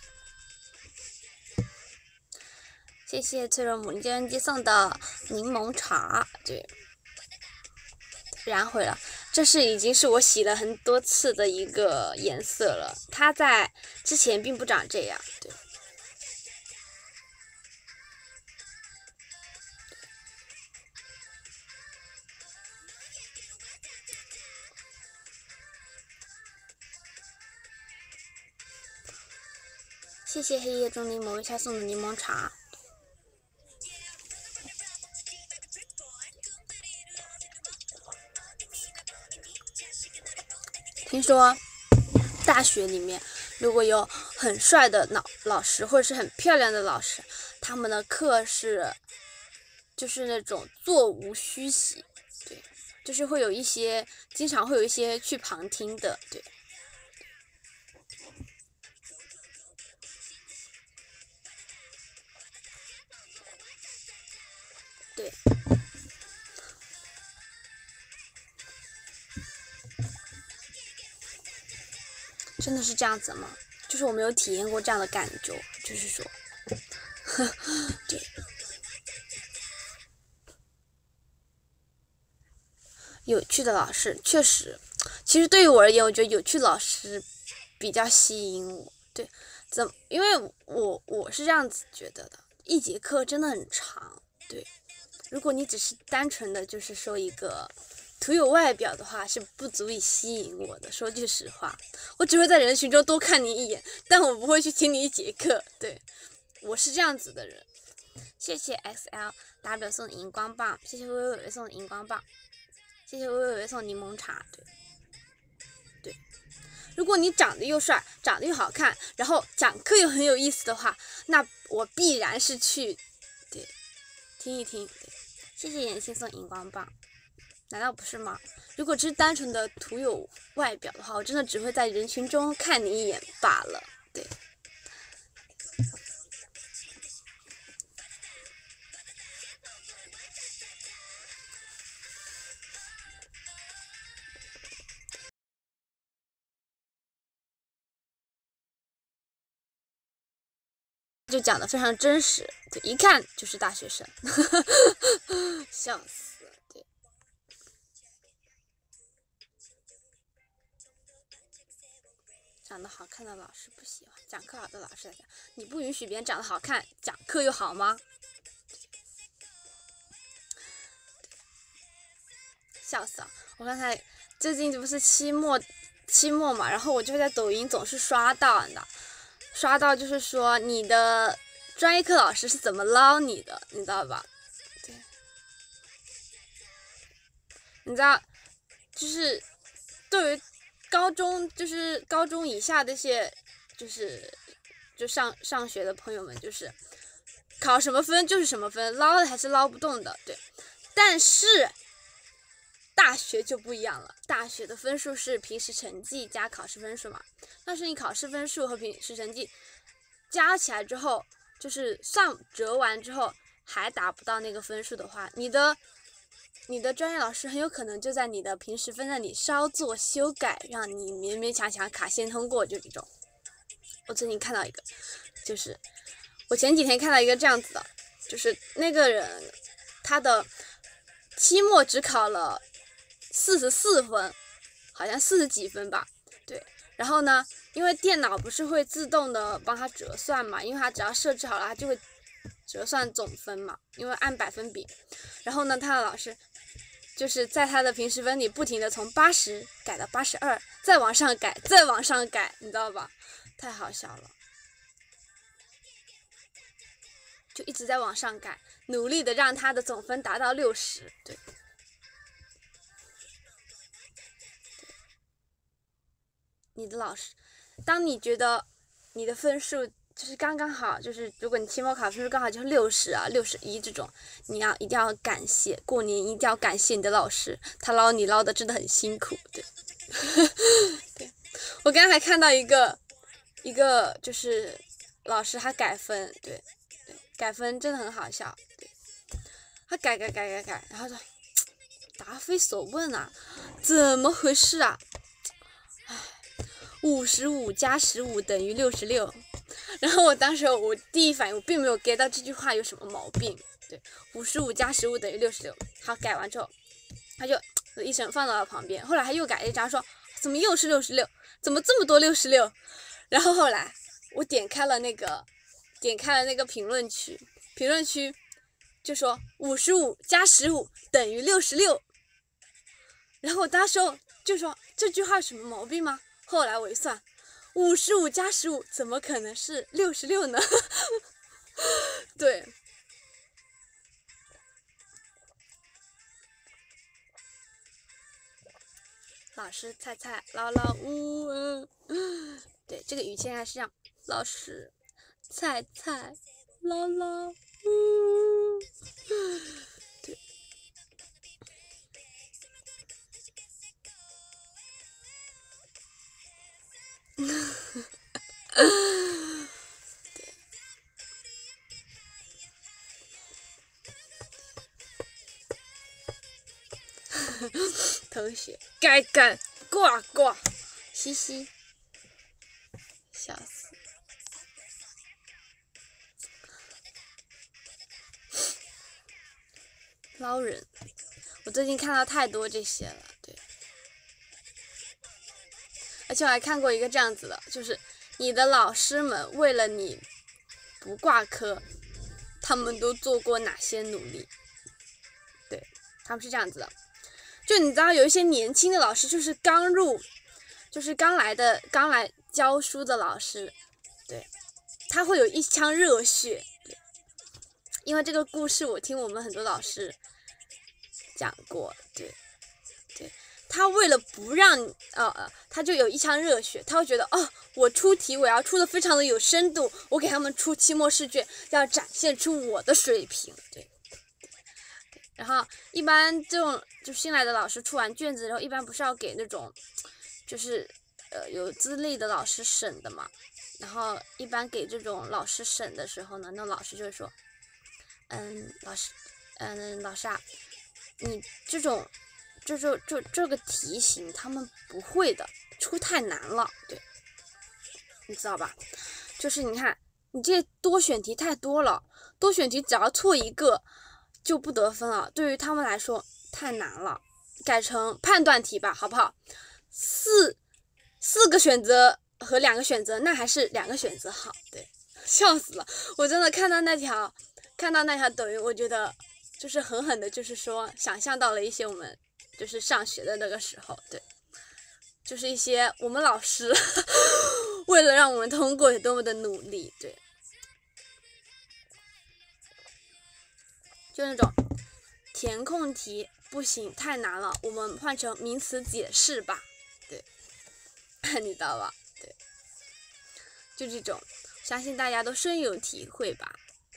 谢谢脆弱牡蛎电视机送的柠檬茶，对。染回了，这是已经是我洗了很多次的一个颜色了，它在之前并不长这样，对。 谢谢黑夜中柠檬为他送的柠檬茶。听说大学里面如果有很帅的老老师或者是很漂亮的老师，他们的课是就是那种座无虚席，对，就是会有一些经常会有一些去旁听的，对。对，真的是这样子吗？就是我没有体验过这样的感觉，就是说，对，有趣的老师确实，其实对于我而言，我觉得有趣的老师比较吸引我。对，怎么？因为我我是这样子觉得的，一节课真的很长，对。如果你只是单纯的就是说一个徒有外表的话，是不足以吸引我的。说句实话，我只会在人群中多看你一眼，但我不会去听你一节课。对，我是这样子的人。谢谢 X L W 送的荧光棒，谢谢微微微送的荧光棒，谢谢微微微送的柠檬茶。对，对，如果你长得又帅，长得又好看，然后讲课又很有意思的话，那我必然是去对听一听。对，谢谢妍希送荧光棒，难道不是吗？如果只是单纯的徒有外表的话，我真的只会在人群中看你一眼罢了。对，就讲的非常真实，对，一看就是大学生，笑死。对，长得好看的老师不喜欢，讲课好的老师来讲，你不允许别人长得好看，讲课又好吗？笑死了！我刚才最近不是期末期末嘛，然后我就在抖音总是刷到的，刷到就是说你的专业课老师是怎么捞你的，你知道吧？对，你知道，就是对于高中就是高中以下这些就是就上上学的朋友们，就是考什么分就是什么分，捞的还是捞不动的，对。但是大学就不一样了，大学的分数是平时成绩加考试分数嘛。但是你考试分数和平时成绩加起来之后，就是算折完之后还达不到那个分数的话，你的你的专业老师很有可能就在你的平时分那里稍作修改，让你勉勉强强卡线通过，就这种。我最近看到一个，就是我前几天看到一个这样子的，就是那个人他的期末只考了四十四分，好像四十几分吧，对。然后呢，因为电脑不是会自动的帮他折算嘛，因为他只要设置好了，他就会折算总分嘛，因为按百分比。然后呢，他的老师就是在他的平时分里不停的从八十改到八十二，再往上改，再往上改，你知道吧？太好笑了，就一直在往上改，努力的让他的总分达到六十，对。你的老师，当你觉得你的分数就是刚刚好，就是如果你期末考分数刚好就是六十啊、六十一这种，你要一定要感谢，过年一定要感谢你的老师，他捞你捞的真的很辛苦，对。对，我刚才还看到一个一个就是老师他改分，对对，改分真的很好笑，对，他改改改改改，然后说答非所问啊，怎么回事啊？五十五加十五等于六十六，然后我当时我第一反应我并没有 get 到这句话有什么毛病，对，五十五加十五等于六十六，好，改完之后，他就一声放到了旁边，后来他又改了一张说怎么又是六十六，怎么这么多六十六，然后后来我点开了那个点开了那个评论区，评论区就说五十五加十五等于六十六，然后我当时就说这句话有什么毛病吗？后来我一算， 五十五加十五怎么可能是六十六呢？对。老师菜菜唠唠呜，嗯，对，这个语气还是这样。老师菜菜唠唠呜，对。同学该干挂挂，嘻嘻，笑死。捞人，我最近看到太多这些了，对。而且我还看过一个这样子的，就是你的老师们为了你不挂科，他们都做过哪些努力？对，他们是这样子的。就你知道有一些年轻的老师，就是刚入，就是刚来的，刚来教书的老师，对，他会有一腔热血，对，因为这个故事我听我们很多老师讲过，对，对，他为了不让，呃呃，他就有一腔热血，他会觉得，哦，我出题我要出的非常的有深度，我给他们出期末试卷，要展现出我的水平，对。然后一般这种就新来的老师出完卷子之后，一般不是要给那种就是呃有资历的老师审的嘛。然后一般给这种老师审的时候呢，那老师就会说，嗯，老师，嗯，老师啊，你这种这就这这个题型他们不会的，出太难了，对，你知道吧？就是你看你这多选题太多了，多选题只要错一个就不得分了，对于他们来说太难了，改成判断题吧，好不好？四四个选择和两个选择，那还是两个选择好，对，笑死了！我真的看到那条看到那条抖音，我觉得就是狠狠的，就是说想象到了一些我们就是上学的那个时候，对，就是一些我们老师为了让我们通过有多么的努力，对。就那种填空题不行，太难了，我们换成名词解释吧，对，你知道吧？对，就这种，相信大家都深有体会吧。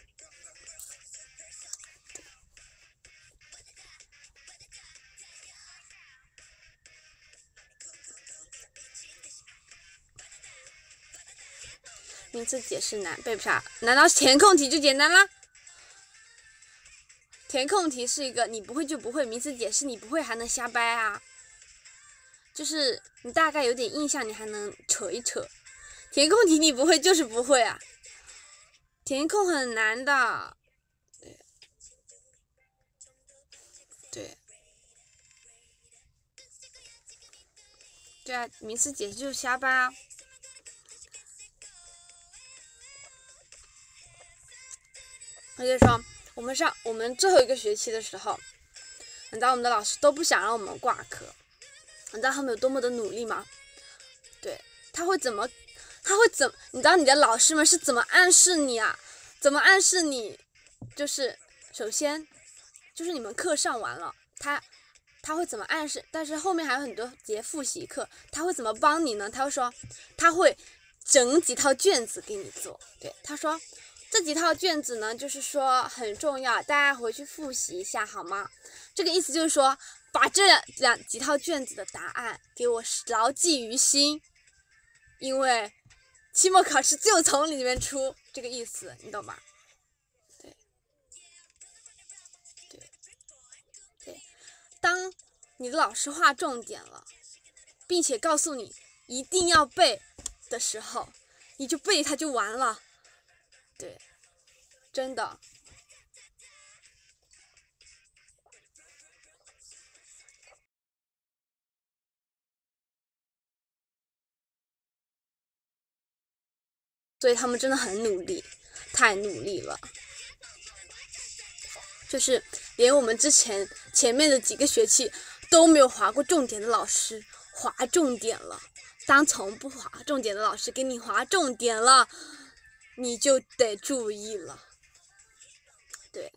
名词解释难，背不上，难道填空题就简单啦？填空题是一个你不会就不会，名词解释你不会还能瞎掰啊，就是你大概有点印象你还能扯一扯，填空题你不会就是不会啊，填空很难的，对，对，对啊，名词解释就是瞎掰啊。我就说我们上我们最后一个学期的时候，你知道我们的老师都不想让我们挂科，你知道他们有多么的努力吗？对，他会怎么他会怎你知道你的老师们是怎么暗示你啊？怎么暗示你？就是首先就是你们课上完了，他他会怎么暗示？但是后面还有很多节复习课，他会怎么帮你呢？他会说他会整几套卷子给你做，对，他说这几套卷子呢，就是说很重要，大家回去复习一下好吗？这个意思就是说，把这两几套卷子的答案给我牢记于心，因为期末考试就从里面出，这个意思，你懂吧？对，对，对，当你的老师划重点了，并且告诉你一定要背的时候，你就背它就完了。对，真的。所以他们真的很努力，太努力了。就是连我们之前前面的几个学期都没有划过重点的老师划重点了， 当从不划重点的老师给你划重点了，你就得注意了。对，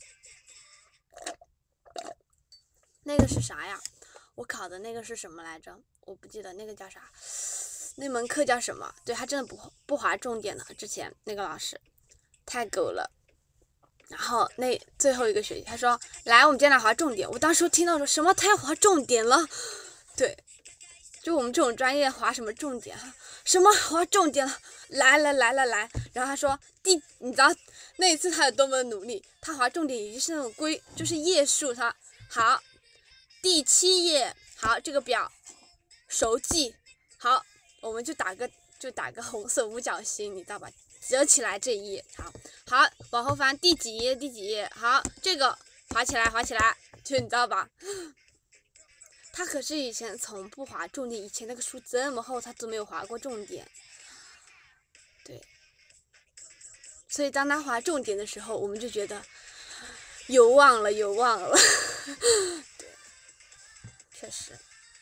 那个是啥呀？我考的那个是什么来着？我不记得那个叫啥，那门课叫什么？对，他真的不不划重点的。之前那个老师太狗了。然后那最后一个学期，他说：“来，我们今天来划重点。”我当时听到说什么他要划重点了，对，就我们这种专业划什么重点啊？什么划重点了？来来来来来！然后他说第，你知道那一次他有多么努力？他划重点已经是那种规，就是页数，他好，第七页，好，这个表熟记，好，我们就打个就打个红色五角星，你知道吧？折起来这一页，好，好，往后翻第几页第几页，好，这个划起来划起来，就你知道吧？他可是以前从不划重点，以前那个书这么厚，他都没有划过重点。对，所以当他划重点的时候，我们就觉得有望了，有望了。对，确实，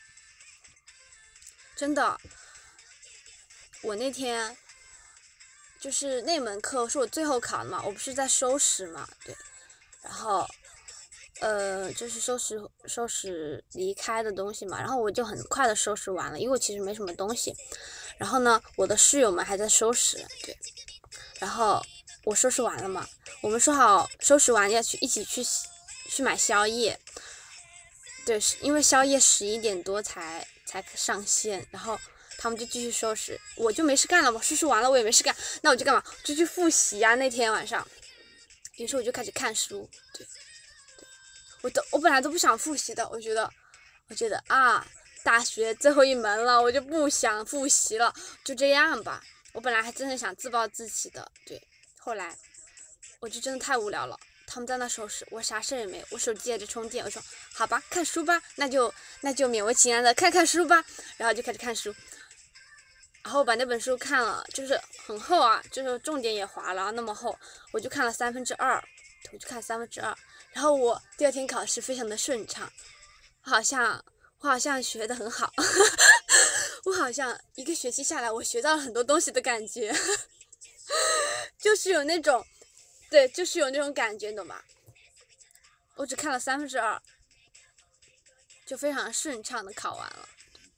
真的，我那天。就是那门课是我最后考的嘛，我不是在收拾嘛，对，然后，呃，就是收拾收拾离开的东西嘛，然后我就很快的收拾完了，因为我其实没什么东西，然后呢，我的室友们还在收拾，对，然后我收拾完了嘛，我们说好收拾完要去一起去去买宵夜，对，因为宵夜十一点多才才上线，然后。他们就继续收拾，我就没事干了嘛，收拾完了我也没事干，那我就干嘛？就去复习啊。那天晚上，于是我就开始看书。对，对，我都我本来都不想复习的，我觉得，我觉得啊，大学最后一门了，我就不想复习了，就这样吧。我本来还真的想自暴自弃的，对，后来我就真的太无聊了。他们在那收拾，我啥事也没有，我手机也在充电。我说好吧，看书吧，那就那就勉为其难的看看书吧，然后就开始看书。然后把那本书看了，就是很厚啊，就是重点也划了那么厚，我就看了三分之二，我就看三分之二。然后我第二天考试非常的顺畅，我好像我好像学得很好，我好像一个学期下来我学到了很多东西的感觉，就是有那种，对，就是有那种感觉，懂吧？我只看了三分之二，就非常顺畅的考完了。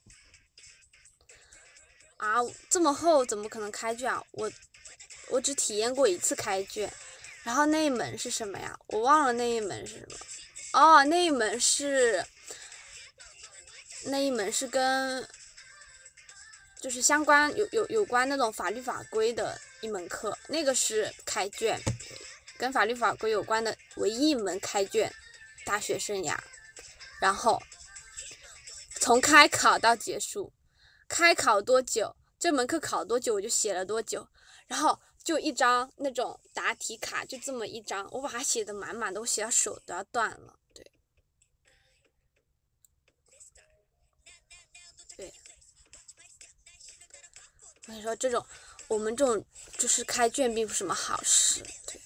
啊，这么厚怎么可能开卷啊？我我只体验过一次开卷，然后那一门是什么呀？我忘了那一门是什么。哦，那一门是那一门是跟就是相关有有有关那种法律法规的一门课，那个是开卷，跟法律法规有关的唯一一门开卷，大学生涯。然后从开考到结束。开考多久，这门课考多久我就写了多久，然后就一张那种答题卡，就这么一张，我把它写的满满的，我写到手都要断了。对，对，我跟你说，这种我们这种就是开卷并不是什么好事。对，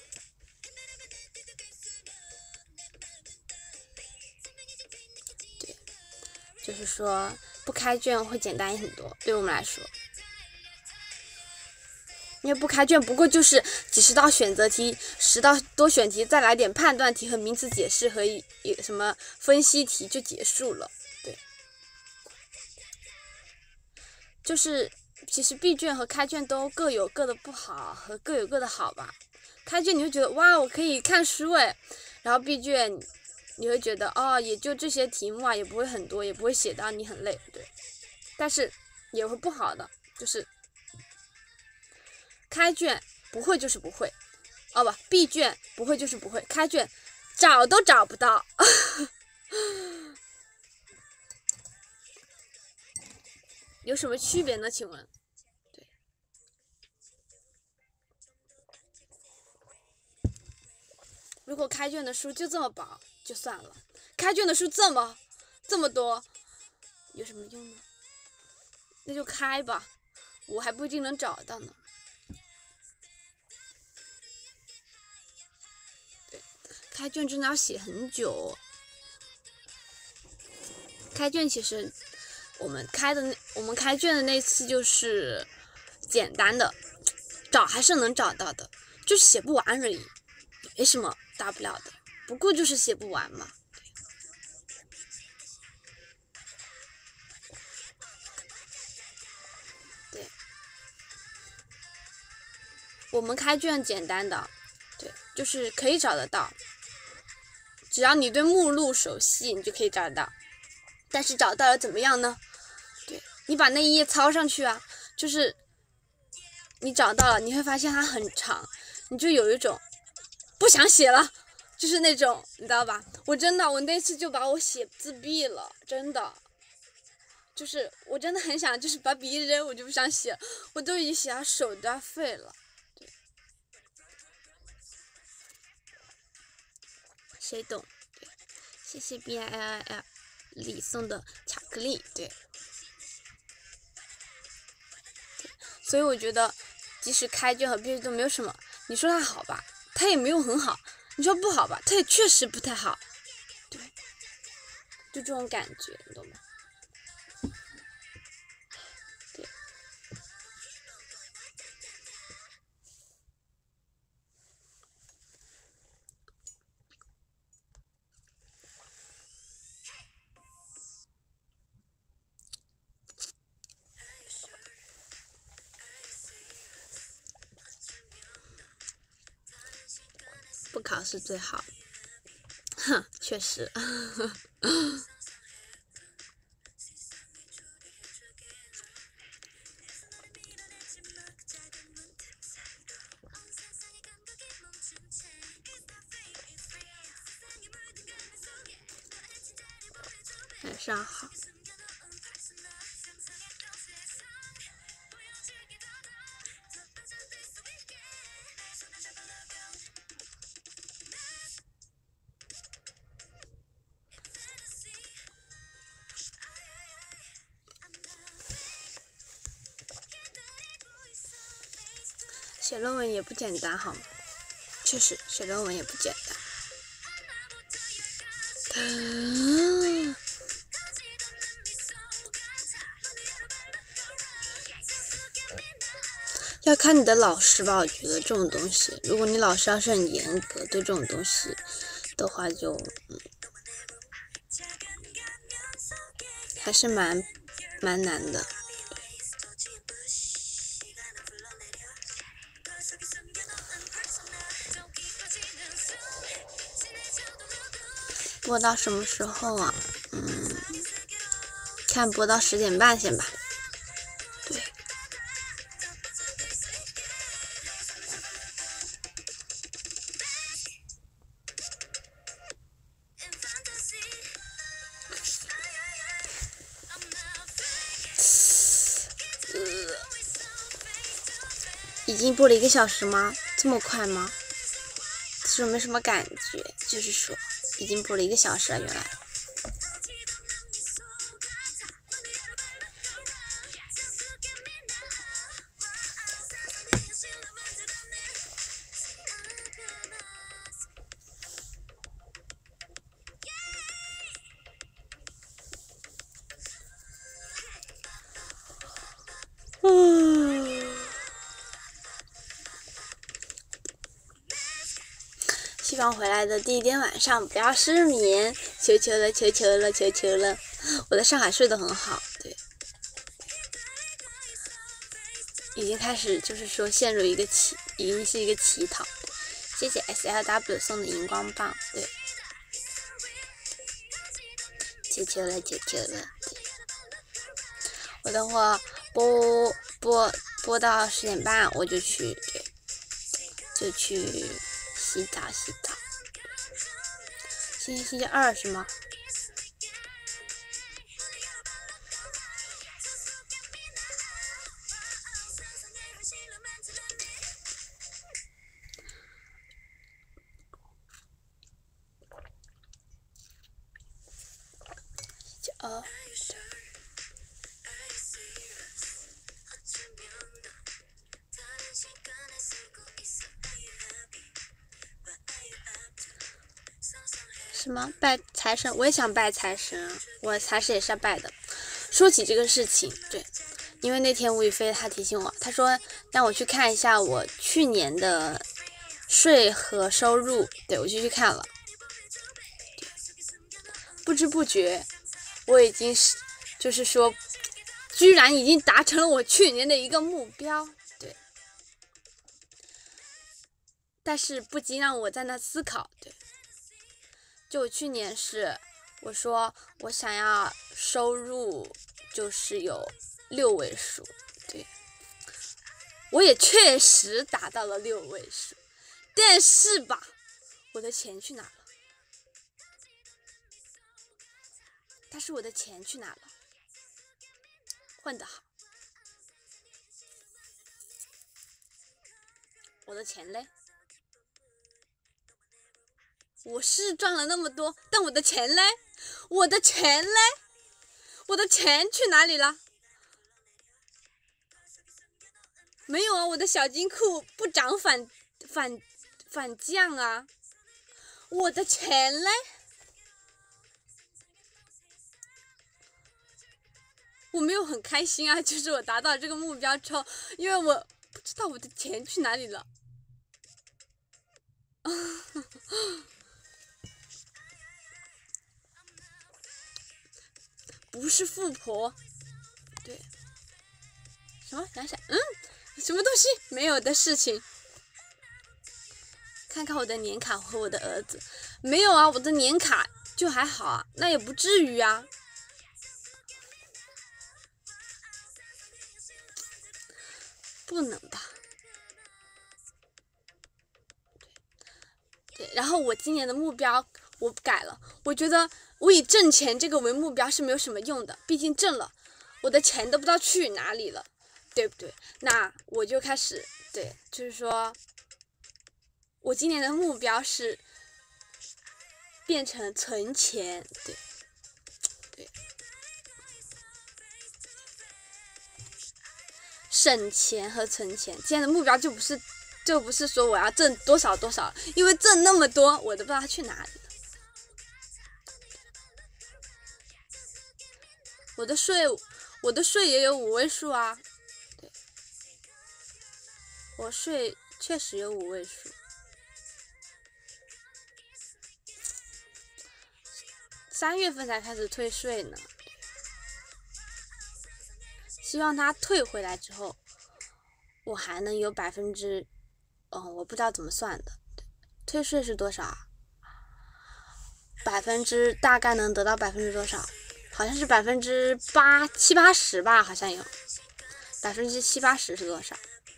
对，就是说。不开卷会简单很多，对我们来说，因为不开卷不过就是几十道选择题、十道多选题，再来点判断题和名词解释和一什么分析题就结束了。对，就是其实闭卷和开卷都各有各的不好和各有各的好吧。开卷你会觉得哇，我可以看书诶，然后闭卷。你会觉得哦，也就这些题目啊，也不会很多，也不会写到你很累，对。但是也会不好的，就是开卷不会就是不会，哦不，闭卷不会就是不会，开卷找都找不到。有什么区别呢？请问？对。如果开卷的书就这么薄。就算了，开卷的书这么这么多，有什么用呢？那就开吧，我还不一定能找到呢。对，开卷真的要写很久。开卷其实我们开的那我们开卷的那次就是简单的，找还是能找到的，就写不完而已，没什么大不了的，不过就是写不完嘛。对，我们开卷简单的，对，就是可以找得到，只要你对目录熟悉，你就可以找得到。但是找到了怎么样呢？对，你把那一页抄上去啊，就是你找到了，你会发现它很长，你就有一种不想写了，就是那种你知道吧？我真的，我那次就把我写自闭了，真的，就是我真的很想，就是把笔一扔，我就不想写，我都已经写到手都要废了。对，谁懂？对，谢谢 B I L I L 里送的巧克力，对。所以我觉得，即使开卷和毕业都没有什么，你说它好吧，它也没有很好；你说不好吧，它也确实不太好。对，就这种感觉，你懂吗？对。不考试最好，哼，确实。晚上好。写论文也不简单，好吗？确实，写论文也不简单。嗯，要看你的老师吧，我觉得这种东西，如果你老师要是很严格，对这种东西的话就，嗯，还是蛮蛮难的。播到什么时候啊？嗯，看播到十点半先吧。对。呃，已经播了一个小时吗？这么快吗？其实我没什么感觉，就是说已经播了一个小时了，原来。嗯，希望回来的第一天晚上不要失眠，求求了，求求了，求求了！我在上海睡得很好，对，已经开始就是说陷入一个乞，已经是一个乞讨。谢谢 S L W 送的荧光棒，对，求求了，求求了，对，我等会儿播播播到十点半，我就去，对，就去洗澡洗澡。今天星期二是吗？哦。什么拜财神？我也想拜财神，我财神也是要拜的。 说起这个事情，对，因为那天吴宇飞他提醒我，他说让我去看一下我去年的税和收入，对，我就去看了，不知不觉我已经是就是说居然已经达成了我去年的一个目标，对，但是不禁让我在那思考，对，就我去年是我说我想要收入就是有六位数，对，我也确实达到了六位数，但是吧，我的钱去哪了？但是我的钱去哪了？混得好，我的钱嘞？我是赚了那么多，但我的钱嘞？我的钱嘞？我的钱去哪里了？没有啊，我的小金库不涨反反反降啊！我的钱嘞？我没有很开心啊，就是我达到这个目标之后，因为我不知道我的钱去哪里了。不是富婆，对，什么？想想，嗯，什么东西？没有的事情。看看我的年卡和我的儿子，没有啊，我的年卡就还好啊，那也不至于啊。不能吧？对，然后我今年的目标我改了，我觉得我以挣钱这个为目标是没有什么用的，毕竟挣了，我的钱都不知道去哪里了，对不对？那我就开始，对，就是说，我今年的目标是变成存钱，对，对，省钱和存钱，今年的目标就不是。就不是说我要挣多少多少，因为挣那么多我都不知道它去哪里了。我的税，我的税也有五位数啊，对，我税确实有五位数。三月份才开始退税呢，希望它退回来之后，我还能有百分之。嗯，我不知道怎么算的，退税是多少啊？百分之大概能得到百分之多少？好像是百分之八七八十吧，好像有百分之七八十是多少？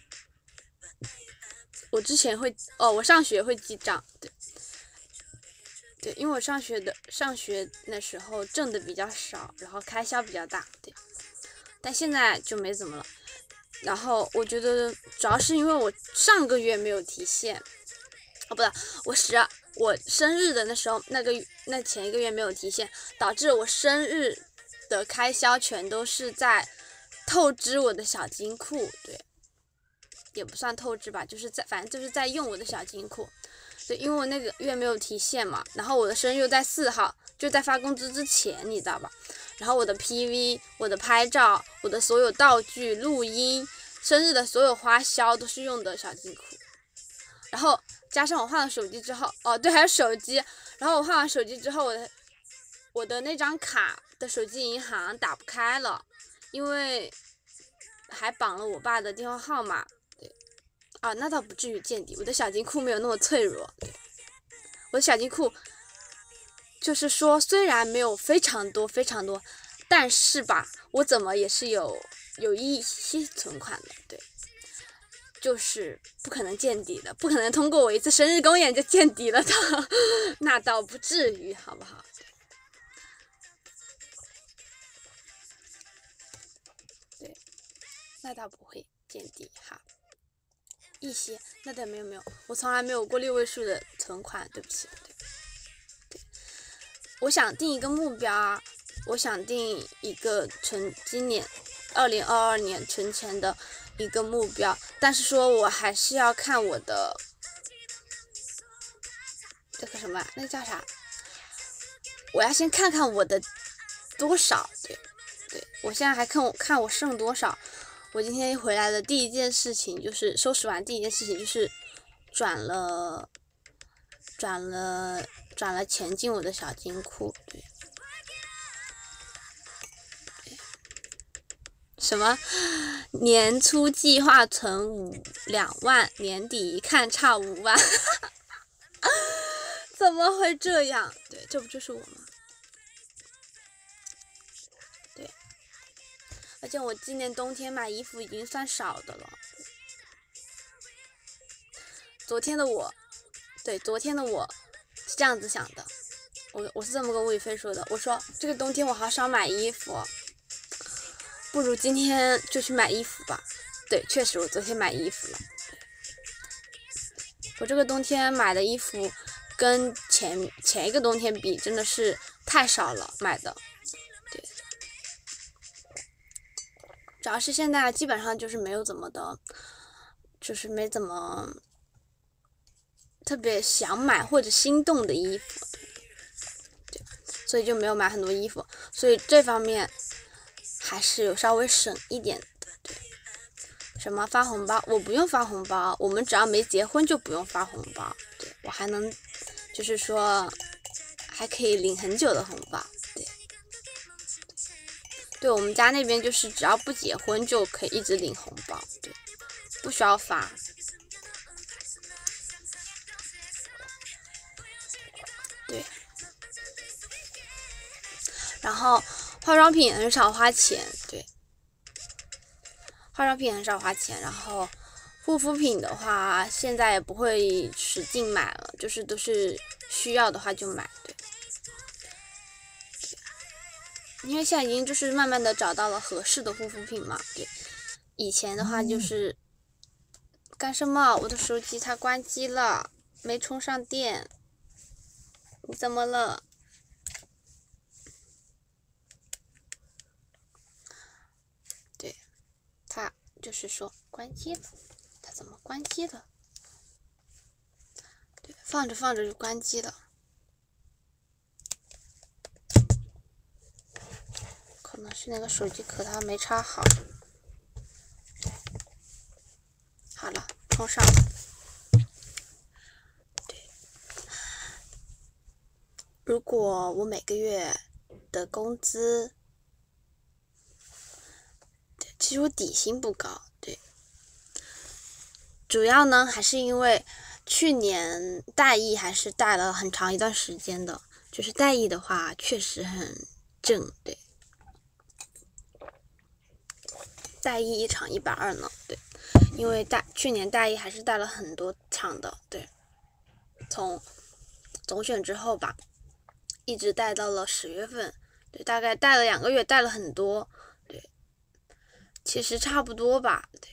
我之前会哦，我上学会记账，对，对，因为我上学的上学那时候挣的比较少，然后开销比较大，对，但现在就没怎么了。然后我觉得主要是因为我上个月没有提现，哦，不是，我十我生日的那时候那个那前一个月没有提现，导致我生日的开销全都是在透支我的小金库，对，也不算透支吧，就是在反正就是在用我的小金库，对，因为我那个月没有提现嘛，然后我的生日又在四号，就在发工资之前，你知道吧？然后我的 P V、我的拍照、我的所有道具、录音、生日的所有花销都是用的小金库。然后加上我换了手机之后，哦对，还有手机。然后我换完手机之后，我的我的那张卡的手机银行打不开了，因为还绑了我爸的电话号码。对，啊，那倒不至于见底，我的小金库没有那么脆弱。对，我的小金库。就是说，虽然没有非常多非常多，但是吧，我怎么也是有有一些存款的，对，就是不可能见底的，不可能通过我一次生日公演就见底了的，那倒不至于，好不好？对，那倒不会见底哈，一些，那倒没有没有，我从来没有过六位数的存款，对不起。对我想定一个目标啊，我想定一个存今年二零二二年存钱的一个目标，但是说我还是要看我的这个什么，那个叫啥？我要先看看我的多少，对， 对，我现在还看我看我剩多少。我今天一回来的第一件事情就是收拾完第一件事情就是转了转了转了钱进我的小金库。对，什么年初计划存五两万，年底一看差五万，怎么会这样？对，这不就是我吗？对，而且我今年冬天买衣服已经算少的了。昨天的我，对，昨天的我是这样子想的，我我是这么跟吴宇飞说的，我说这个冬天我好少买衣服，不如今天就去买衣服吧。对，确实我昨天买衣服了。我这个冬天买的衣服跟前前一个冬天比真的是太少了买的。对，主要是现在基本上就是没有怎么的，就是没怎么特别想买或者心动的衣服。对，所以就没有买很多衣服，所以这方面还是有稍微省一点的。对，什么发红包，我不用发红包，我们只要没结婚就不用发红包。对，我还能就是说还可以领很久的红包。对，对，我们家那边就是只要不结婚就可以一直领红包。对，不需要发。对，然后化妆品很少花钱。对，化妆品很少花钱，然后护肤品的话现在也不会使劲买了，就是都是需要的话就买。对，因为现在已经就是慢慢的找到了合适的护肤品嘛。对，以前的话就是干什么？我的手机它关机了，没充上电。你怎么了？对，它就是说关机了，它怎么关机了？对，放着放着就关机了，可能是那个手机壳它没插好。好了，充上了。对，如果我每个月的工资，其实我底薪不高。对，主要呢还是因为去年大一还是带了很长一段时间的，就是大一的话确实很挣。对，大一一场一百二呢。对，因为大去年大一还是带了很多场的。对，从总选之后吧，一直带到了十月份。对，大概带了两个月，带了很多。对，其实差不多吧。对，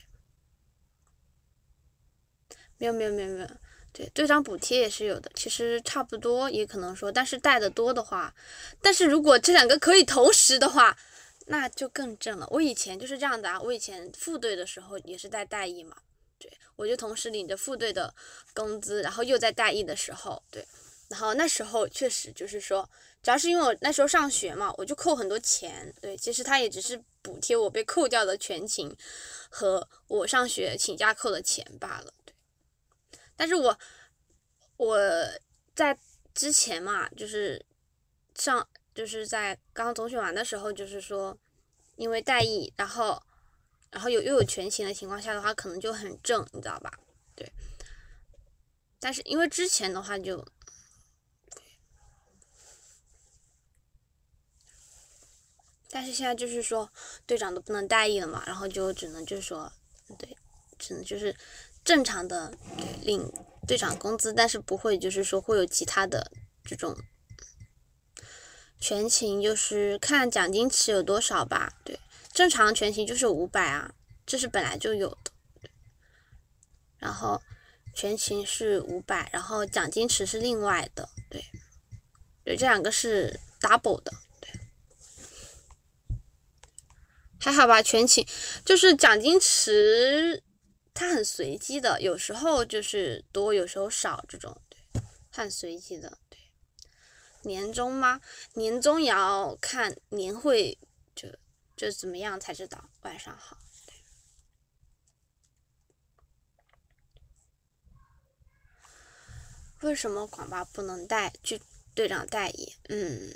没有没有没有没有。对，队长补贴也是有的，其实差不多也可能说，但是带的多的话，但是如果这两个可以同时的话，那就更挣了。我以前就是这样的啊，我以前副队的时候也是带大一嘛。对，我就同时领着副队的工资，然后又在大一的时候。对，然后那时候确实就是说，主要是因为我那时候上学嘛，我就扣很多钱。对，其实他也只是补贴我被扣掉的全勤和我上学请假扣的钱罢了。对，但是我我在之前嘛，就是上就是在刚总选完的时候，就是说因为大一，然后然后有又有全勤的情况下的话，可能就很正，你知道吧？对。但是因为之前的话就，但是现在就是说队长都不能大意了嘛，然后就只能就是说，对，只能就是正常的领队长工资，但是不会就是说会有其他的这种全勤，就是看奖金池有多少吧。对，正常全勤就是五百啊，这是本来就有的。然后全勤是五百，然后奖金池是另外的。对，对，这两个是 double 的。对，还好吧，全勤就是奖金池，它很随机的，有时候就是多，有时候少，这种。对，它很随机的。对，年终吗？年终也要看年会，就就是怎么样才知道。晚上好。为什么广巴不能带剧队长代言？嗯，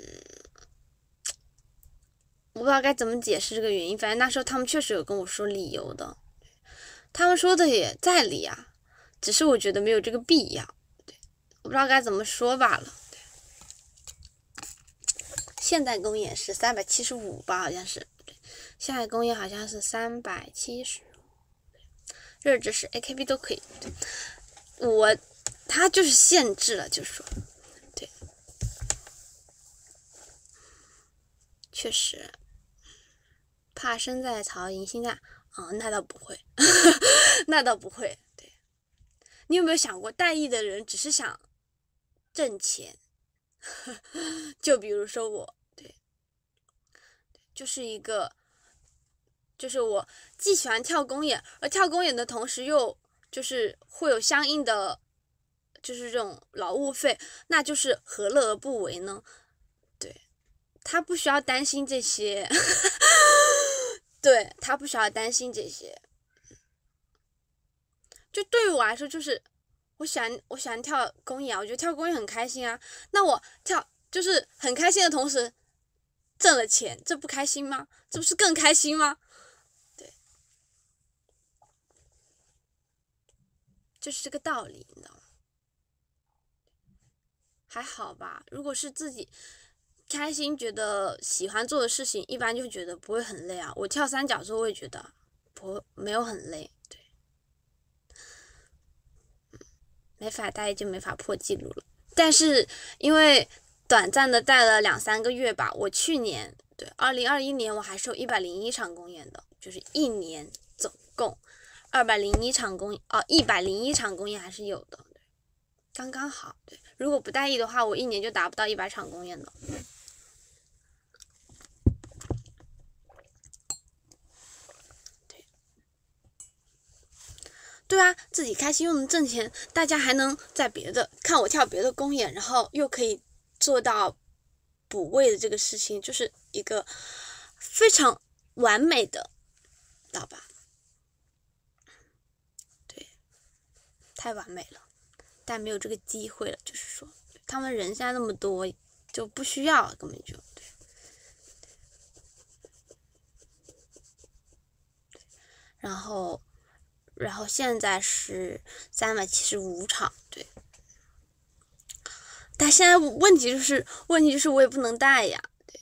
我不知道该怎么解释这个原因。反正那时候他们确实有跟我说理由的，他们说的也在理啊，只是我觉得没有这个必要。对，我不知道该怎么说罢了。对，现代公演是三百七十五吧，好像是。对，现代公演好像是三百七十。日志是 A K B 都可以。对，我。它就是限制了，就是说，对，确实，怕身在曹营心在，嗯，那倒不会，那倒不会。对，你有没有想过，带艺的人只是想挣钱？就比如说我，对，就是一个，就是我既喜欢跳公演，而跳公演的同时又就是会有相应的。就是这种劳务费，那就是何乐而不为呢？对，他不需要担心这些，对他不需要担心这些。就对于我来说，就是我喜欢我喜欢跳公演，我觉得跳公演很开心啊。那我跳就是很开心的同时挣了钱，这不开心吗？这不是更开心吗？对，就是这个道理，你知道吗？还好吧，如果是自己开心觉得喜欢做的事情，一般就觉得不会很累啊。我跳三角洲，我也觉得不没有很累，对，没法带就没法破纪录了。但是因为短暂的带了两三个月吧，我去年对二零二一年我还是有一百零一场公演的，就是一年总共二百零一场公哦一百零一场公演还是有的，对，刚刚好，对。如果不带艺的话，我一年就达不到一百场公演的。对，对啊，自己开心又能挣钱，大家还能在别的看我跳别的公演，然后又可以做到补位的这个事情，就是一个非常完美的，知道吧？对，太完美了。但没有这个机会了，就是说，他们人现在那么多，就不需要，根本就对。然后，然后现在是三百七十五场，对。但现在问题就是，问题就是我也不能带呀，对。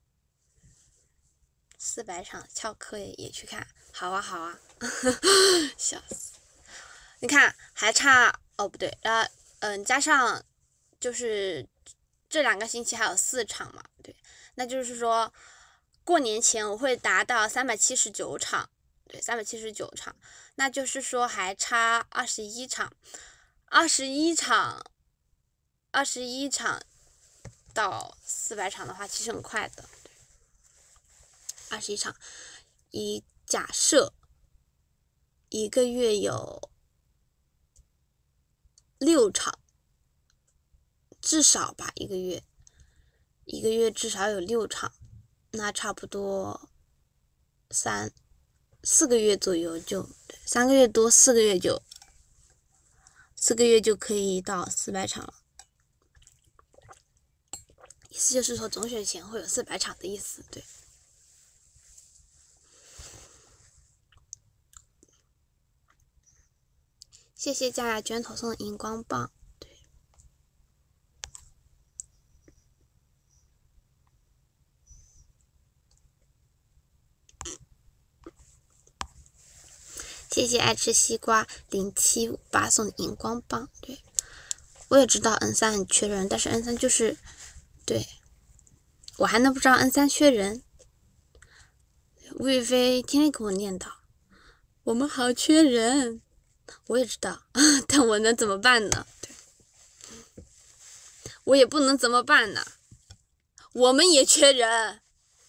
四百场翘课也也去看，好啊好啊，笑死。你看还差哦不对，然后嗯加上就是这两个星期还有四场嘛，对，那就是说过年前我会达到三百七十九场，对，三百七十九场，那就是说还差二十一场，二十一场，二十一场到四百场的话，其实很快的，对，二十一场，以假设一个月有六场，至少吧，一个月，一个月至少有六场，那差不多三四个月左右就，三个月多，四个月就，四个月就可以到四百场了。意思就是说，总选前会有四百场的意思，对。谢谢佳雅卷头送的荧光棒，对。谢谢爱吃西瓜零七五八送的荧光棒，对。我也知道 N 三 很缺人，但是 N 三 就是，对，我还能不知道 N 三 缺人？吴雨霏天天给我念叨，我们好缺人。我也知道，但我能怎么办呢？对，我也不能怎么办呢？我们也缺人。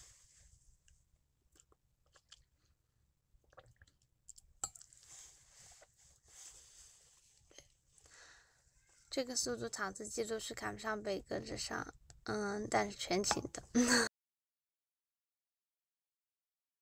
这个速度场次记录是赶不上北哥之上，嗯，但是全勤的。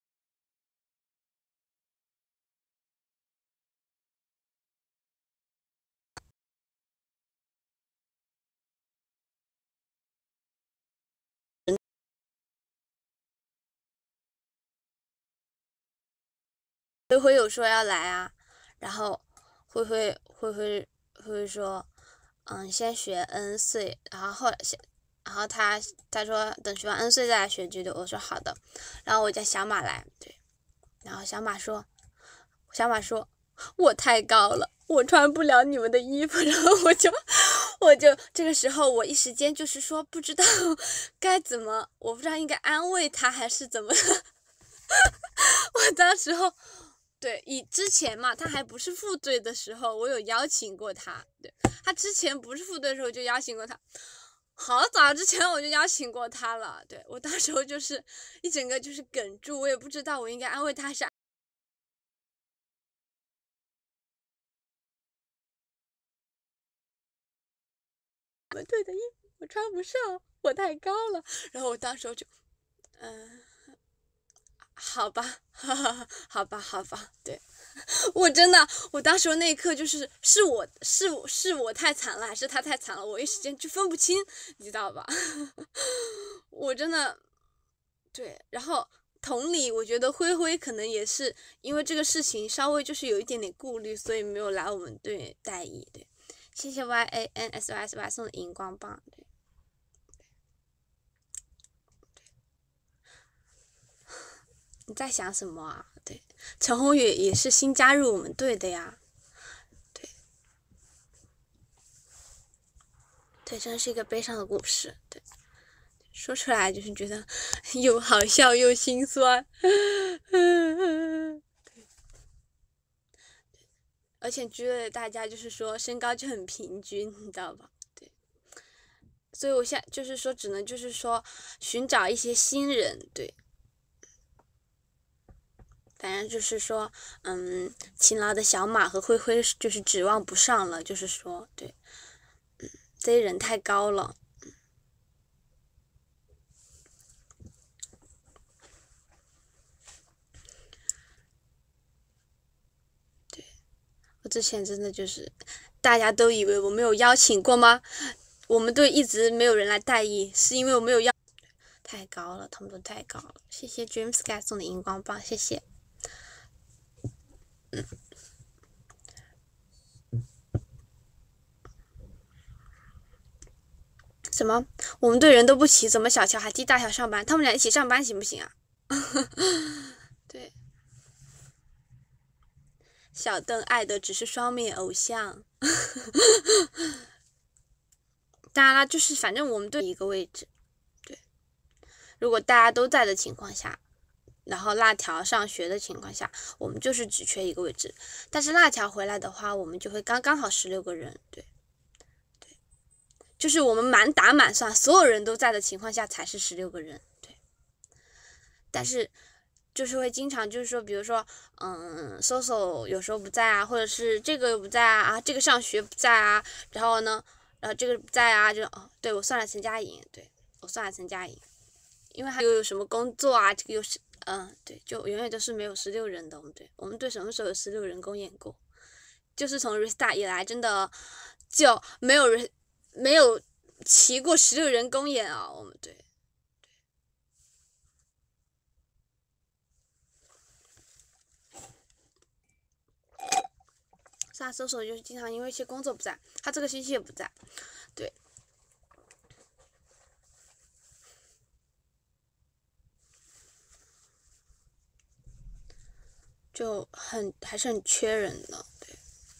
灰灰有说要来啊，然后灰灰灰灰灰灰说，嗯，先学 N 岁，然后后来先，然后他他说等学完 N 岁再来学剧队，我说好的，然后我叫小马来，对，然后小马说，小马说我太高了，我穿不了你们的衣服，然后我就我就这个时候我一时间就是说不知道该怎么，我不知道应该安慰他还是怎么我当时候对以之前嘛，他还不是副队的时候，我有邀请过他，对，他之前不是副队的时候就邀请过他，好早之前我就邀请过他了，对，我当时候就是一整个就是哽住，我也不知道我应该安慰他还是我们队的衣服我穿不上，我太高了，然后我当时候就嗯。好吧，哈哈，好吧，好吧，对，我真的，我当时那一刻就是是我是我是我太惨了，还是他太惨了，我一时间就分不清，你知道吧？我真的对，然后同理，我觉得灰灰可能也是因为这个事情稍微就是有一点点顾虑，所以没有来我们队带艺。对，谢谢 Y A N S Y S Y 送的荧光棒。对。你在想什么啊？对，陈宏宇也是新加入我们队的呀。对，对，真是一个悲伤的故事。对，说出来就是觉得又好笑又心酸。对，而且剧队大家就是说身高就很平均，你知道吧？对，所以我现在就是说，只能就是说寻找一些新人。对。反正就是说，嗯，勤劳的小马和灰灰就是指望不上了，就是说，对，嗯，这些人太高了。对，我之前真的就是，大家都以为我没有邀请过吗？我们队一直没有人来带艺，是因为我没有邀。太高了，他们都太高了。谢谢 Dream Sky 送的荧光棒，谢谢。嗯。什么？我们队人都不齐，怎么小乔还替大乔上班？他们俩一起上班行不行啊？对。小邓爱的只是双面偶像。当然啦，就是反正我们队一个位置。对。如果大家都在的情况下，然后辣条上学的情况下，我们就是只缺一个位置。但是辣条回来的话，我们就会刚刚好十六个人。对。对。就是我们满打满算，所有人都在的情况下才是十六个人。对。但是。就是会经常就是说，比如说，嗯，搜搜有时候不在啊，或者是这个不在啊，啊，这个上学不在啊，然后呢，然后这个不在啊，就哦，对我算了陈佳颖，对我算了陈佳颖，因为还有什么工作啊，这个又是，嗯，对，就永远都是没有十六人的，我们队，我们队什么时候有十六人公演过？就是从 restart 以来，真的就没有人没有齐过十六人公演啊，我们队。是啊，搜索就是经常因为一些工作不在，他这个星期也不在，对，就很还是很缺人的，对。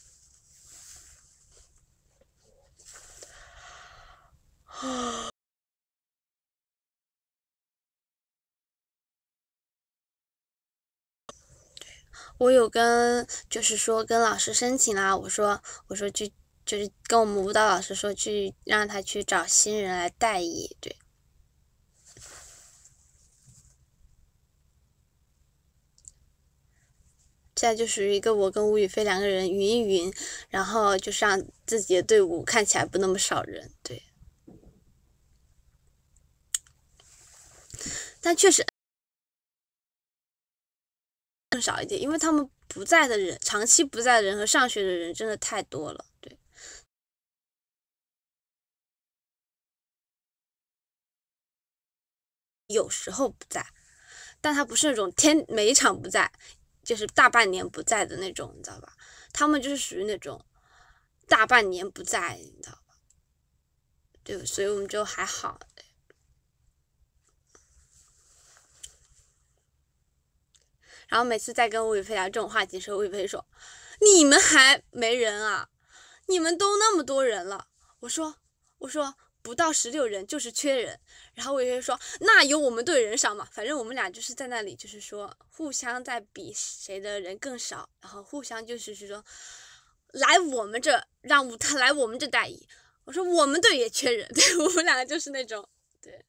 我有跟就是说跟老师申请啦，我说我说去就是跟我们舞蹈老师说去让他去找新人来代役，对。现在就属于一个我跟吴宇飞两个人匀一匀，然后就是让自己的队伍看起来不那么少人，对。但确实更少一点，因为他们不在的人，长期不在的人和上学的人真的太多了，对。有时候不在，但他不是那种天每一场不在， 就是大半年不在的那种，你知道吧？他们就是属于那种大半年不在，你知道吧？对，所以我们就还好。然后每次在跟吴宇飞聊这种话题的时候，吴宇飞说：“你们还没人啊？你们都那么多人了。”我说：“我说不到十六人就是缺人。”然后吴宇飞说：“那有我们队人少嘛？反正我们俩就是在那里，就是说互相在比谁的人更少，然后互相就是说来我们这让他来我们这代役。”我说：“我们队也缺人。”对，我们两个就是那种对。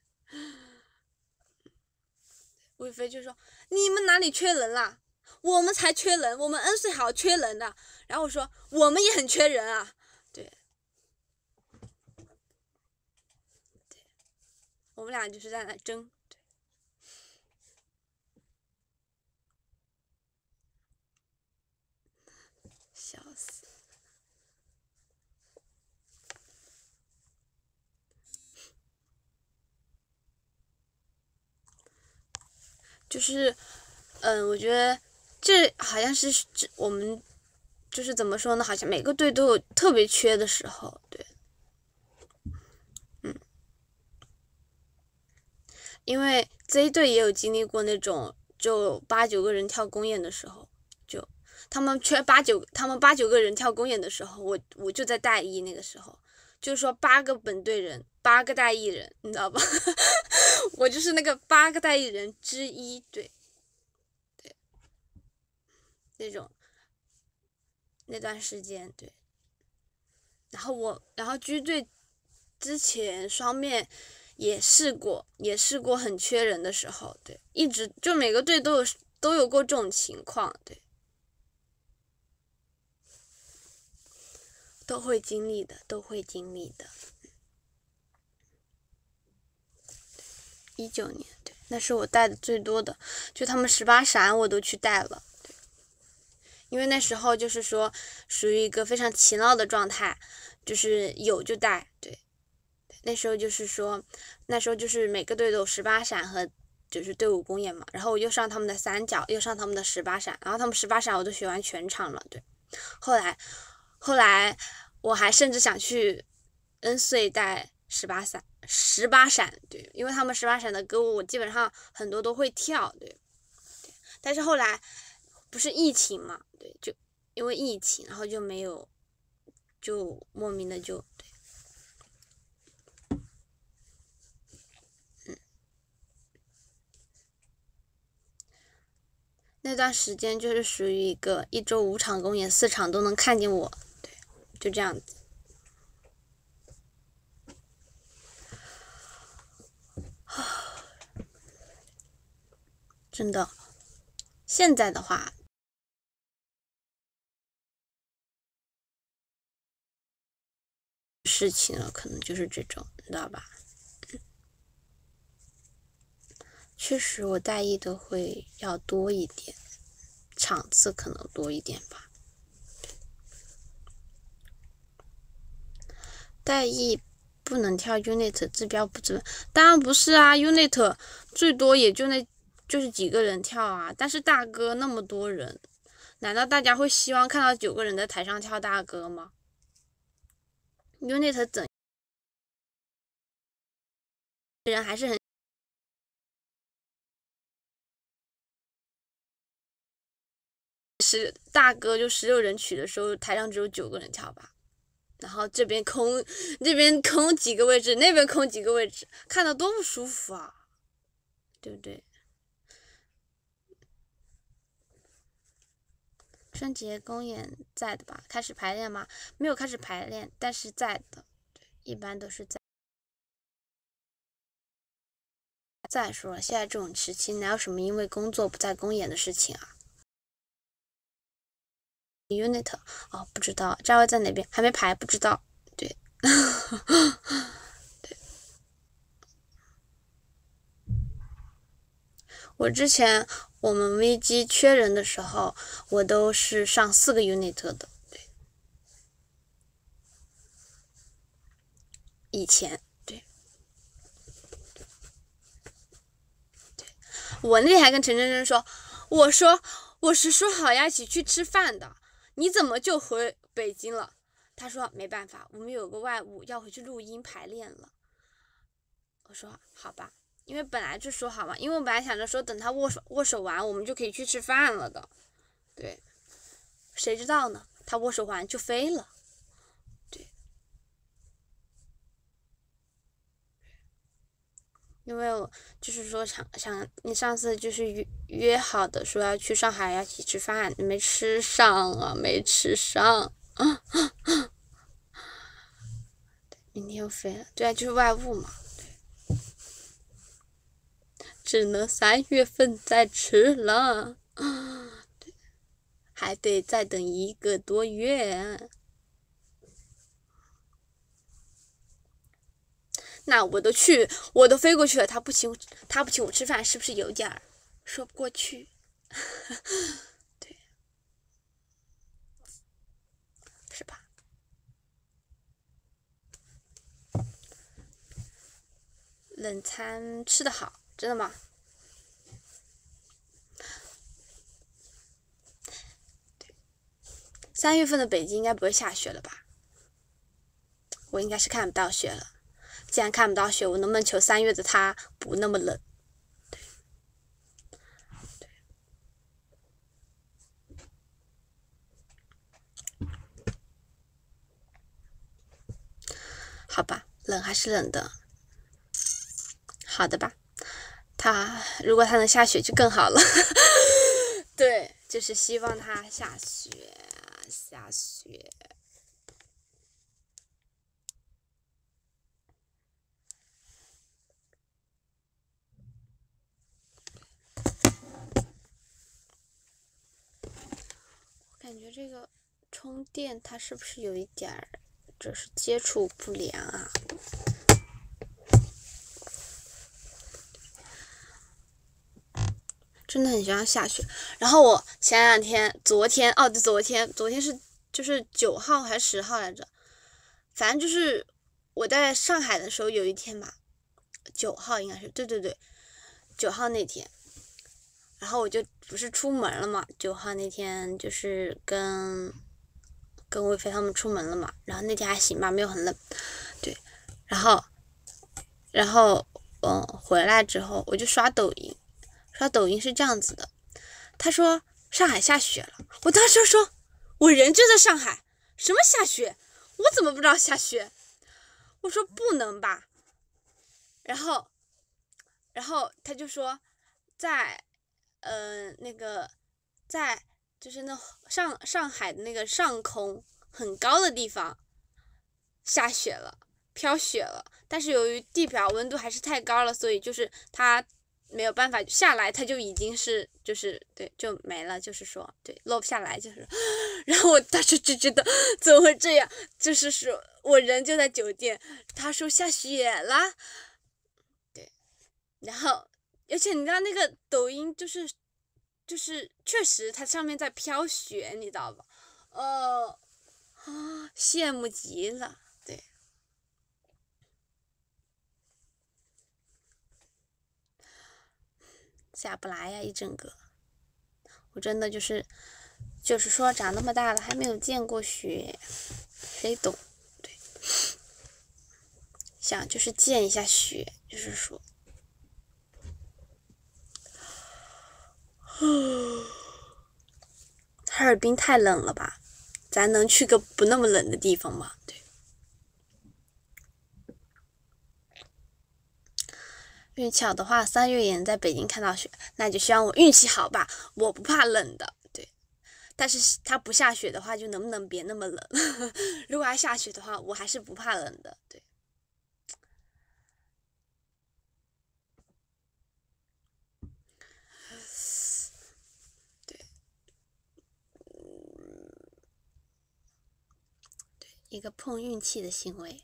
吴宇飞就说：“你们哪里缺人啦？我们才缺人，我们恩穗好缺人的。”然后我说：“我们也很缺人啊。”对，对，我们俩就是在那争。对，笑死。就是，嗯，我觉得这好像是我们，就是怎么说呢？好像每个队都有特别缺的时候，对，嗯，因为这一队也有经历过那种就八九个人跳公演的时候，就他们缺八九，他们八九个人跳公演的时候，我我就在大一那个时候，就是说八个本队人，八个大艺人，你知道吧？我就是那个八个大艺人之一，对。那种那段时间，对，然后我，然后狙队之前双面也试过，也试过很缺人的时候，对，一直就每个队都有都有过这种情况，对，都会经历的，都会经历的。一九年，对，那是我带的最多的，就他们十八闪我都去带了。因为那时候就是说属于一个非常勤劳的状态，就是有就带，对，那时候就是说，那时候就是每个队都有十八闪和就是队伍公演嘛，然后我又上他们的三角，又上他们的十八闪，然后他们十八闪我都学完全场了，对，后来后来我还甚至想去恩穗带十八闪，十八闪，对，因为他们十八闪的歌我基本上很多都会跳，对，对，但是后来不是疫情嘛。对，就因为疫情，然后就没有，就莫名的就对，嗯，那段时间就是属于一个一周五场公演，四场都能看见我，对，就这样子。真的，现在的话。事情了，可能就是这种，你知道吧？确实，我带艺都会要多一点，场次可能多一点吧。带艺不能跳 unit 治标不治本，当然不是啊 ，unit 最多也就那，就是几个人跳啊。但是大歌那么多人，难道大家会希望看到九个人在台上跳大歌吗？unit 怎人还是很是大歌就十六人曲的时候，台上只有九个人跳吧，然后这边空，这边空几个位置，那边空几个位置，看着多不舒服啊，对不对？春节公演在的吧？开始排练吗？没有开始排练，但是在的，一般都是在。再说了，现在这种时期哪有什么因为工作不在公演的事情啊 ？unit 哦，不知道，站位在哪边？还没排，不知道。对，对。我之前我们 V G 缺人的时候，我都是上四个 unit 的。对，以前。我那天还跟陈真真说，我说我是说好呀，一起去吃饭的，你怎么就回北京了？他说没办法，我们有个外务要回去录音排练了。我说好吧，因为本来就说好嘛，因为我本来想着说等他握手握手完，我们就可以去吃饭了的。对，谁知道呢？他握手完就飞了。对，因为我就是说想想你上次就是约约好的说要去上海要一起吃饭，你没吃上啊，没吃上。啊啊啊！明天又飞了，对啊，就是外务嘛。只能三月份再吃了，还得再等一个多月。那我都去，我都飞过去了，他不请我，他不请我吃饭，是不是有点儿说不过去？对，是吧？冷餐吃得好，真的吗？三月份的北京应该不会下雪了吧？我应该是看不到雪了。既然看不到雪，我能不能求三月的它不那么冷？对，对，好吧，冷还是冷的。好的吧，它如果它能下雪就更好了。对，就是希望它下雪，下雪。我感觉这个充电它是不是有一点儿，就是接触不良啊？真的很喜欢下雪。然后我前两天，昨天哦，对，昨天，昨天是就是九号还是十号来着？反正就是我在上海的时候有一天吧，九号应该是，对对对，九号那天，然后我就不是出门了嘛，九号那天就是跟跟魏飞他们出门了嘛，然后那天还行吧，没有很冷，对，然后然后嗯回来之后我就刷抖音。刷抖音是这样子的，他说上海下雪了，我当时说，我人就在上海，什么下雪？我怎么不知道下雪？我说不能吧，然后，然后他就说，在，呃，那个，在就是那上上海的那个上空很高的地方下雪了，飘雪了，但是由于地表温度还是太高了，所以就是它。没有办法下来，它就已经是就是对就没了，就是说对落不下来，就是然后我当时就觉得怎么会这样，就是说我人就在酒店，他说下雪了，对，然后而且你知道那个抖音就是就是确实它上面在飘雪，你知道吧？哦啊，羡慕极了。下不来呀，一整个，我真的就是，就是说长那么大了还没有见过雪，谁懂？对，想就是见一下雪，就是说，哈尔滨太冷了吧？咱能去个不那么冷的地方吗？对，运气好的话，三月也能在北京看到雪，那就希望我运气好吧。我不怕冷的，对。但是它不下雪的话，就能不能别那么冷？如果它下雪的话，我还是不怕冷的，对。对，对，一个碰运气的行为。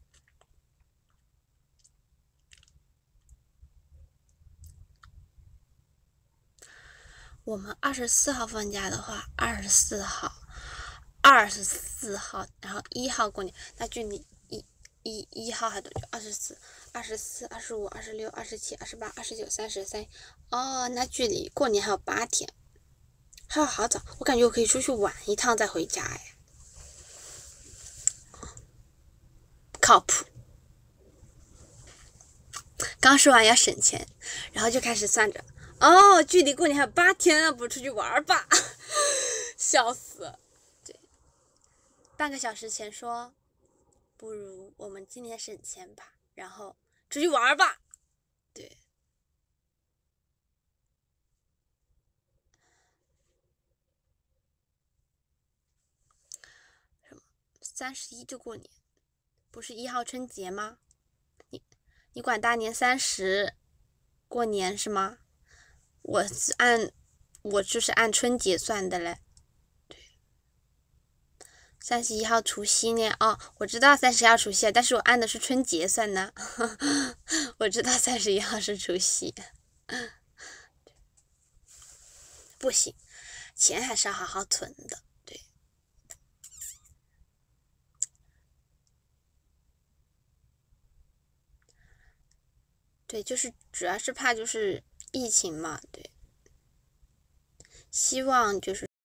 我们二十四号放假的话，二十四号，二十四号，然后一号过年，那距离一一一号还多久？二十四、二十四、二十五、二十六、二十七、二十八、二十九、三十、三，哦，那距离过年还有八天。 还有好早，我感觉我可以出去玩一趟再回家哎，靠谱。刚说完要省钱，然后就开始算着，哦，距离过年还有八天啊，不出去玩吧？笑死！对，半个小时前说，不如我们今年省钱吧，然后出去玩吧。对，什么？三十一就过年，不是一号春节吗？你你管大年三十过年是吗？我是按我就是按春节算的嘞。对，三十一号除夕呢？哦，我知道三十一号除夕，但是我按的是春节算呢。我知道三十一号是除夕。不行，钱还是要好好存的。对，对，就是主要是怕就是疫情嘛。对，希望就是。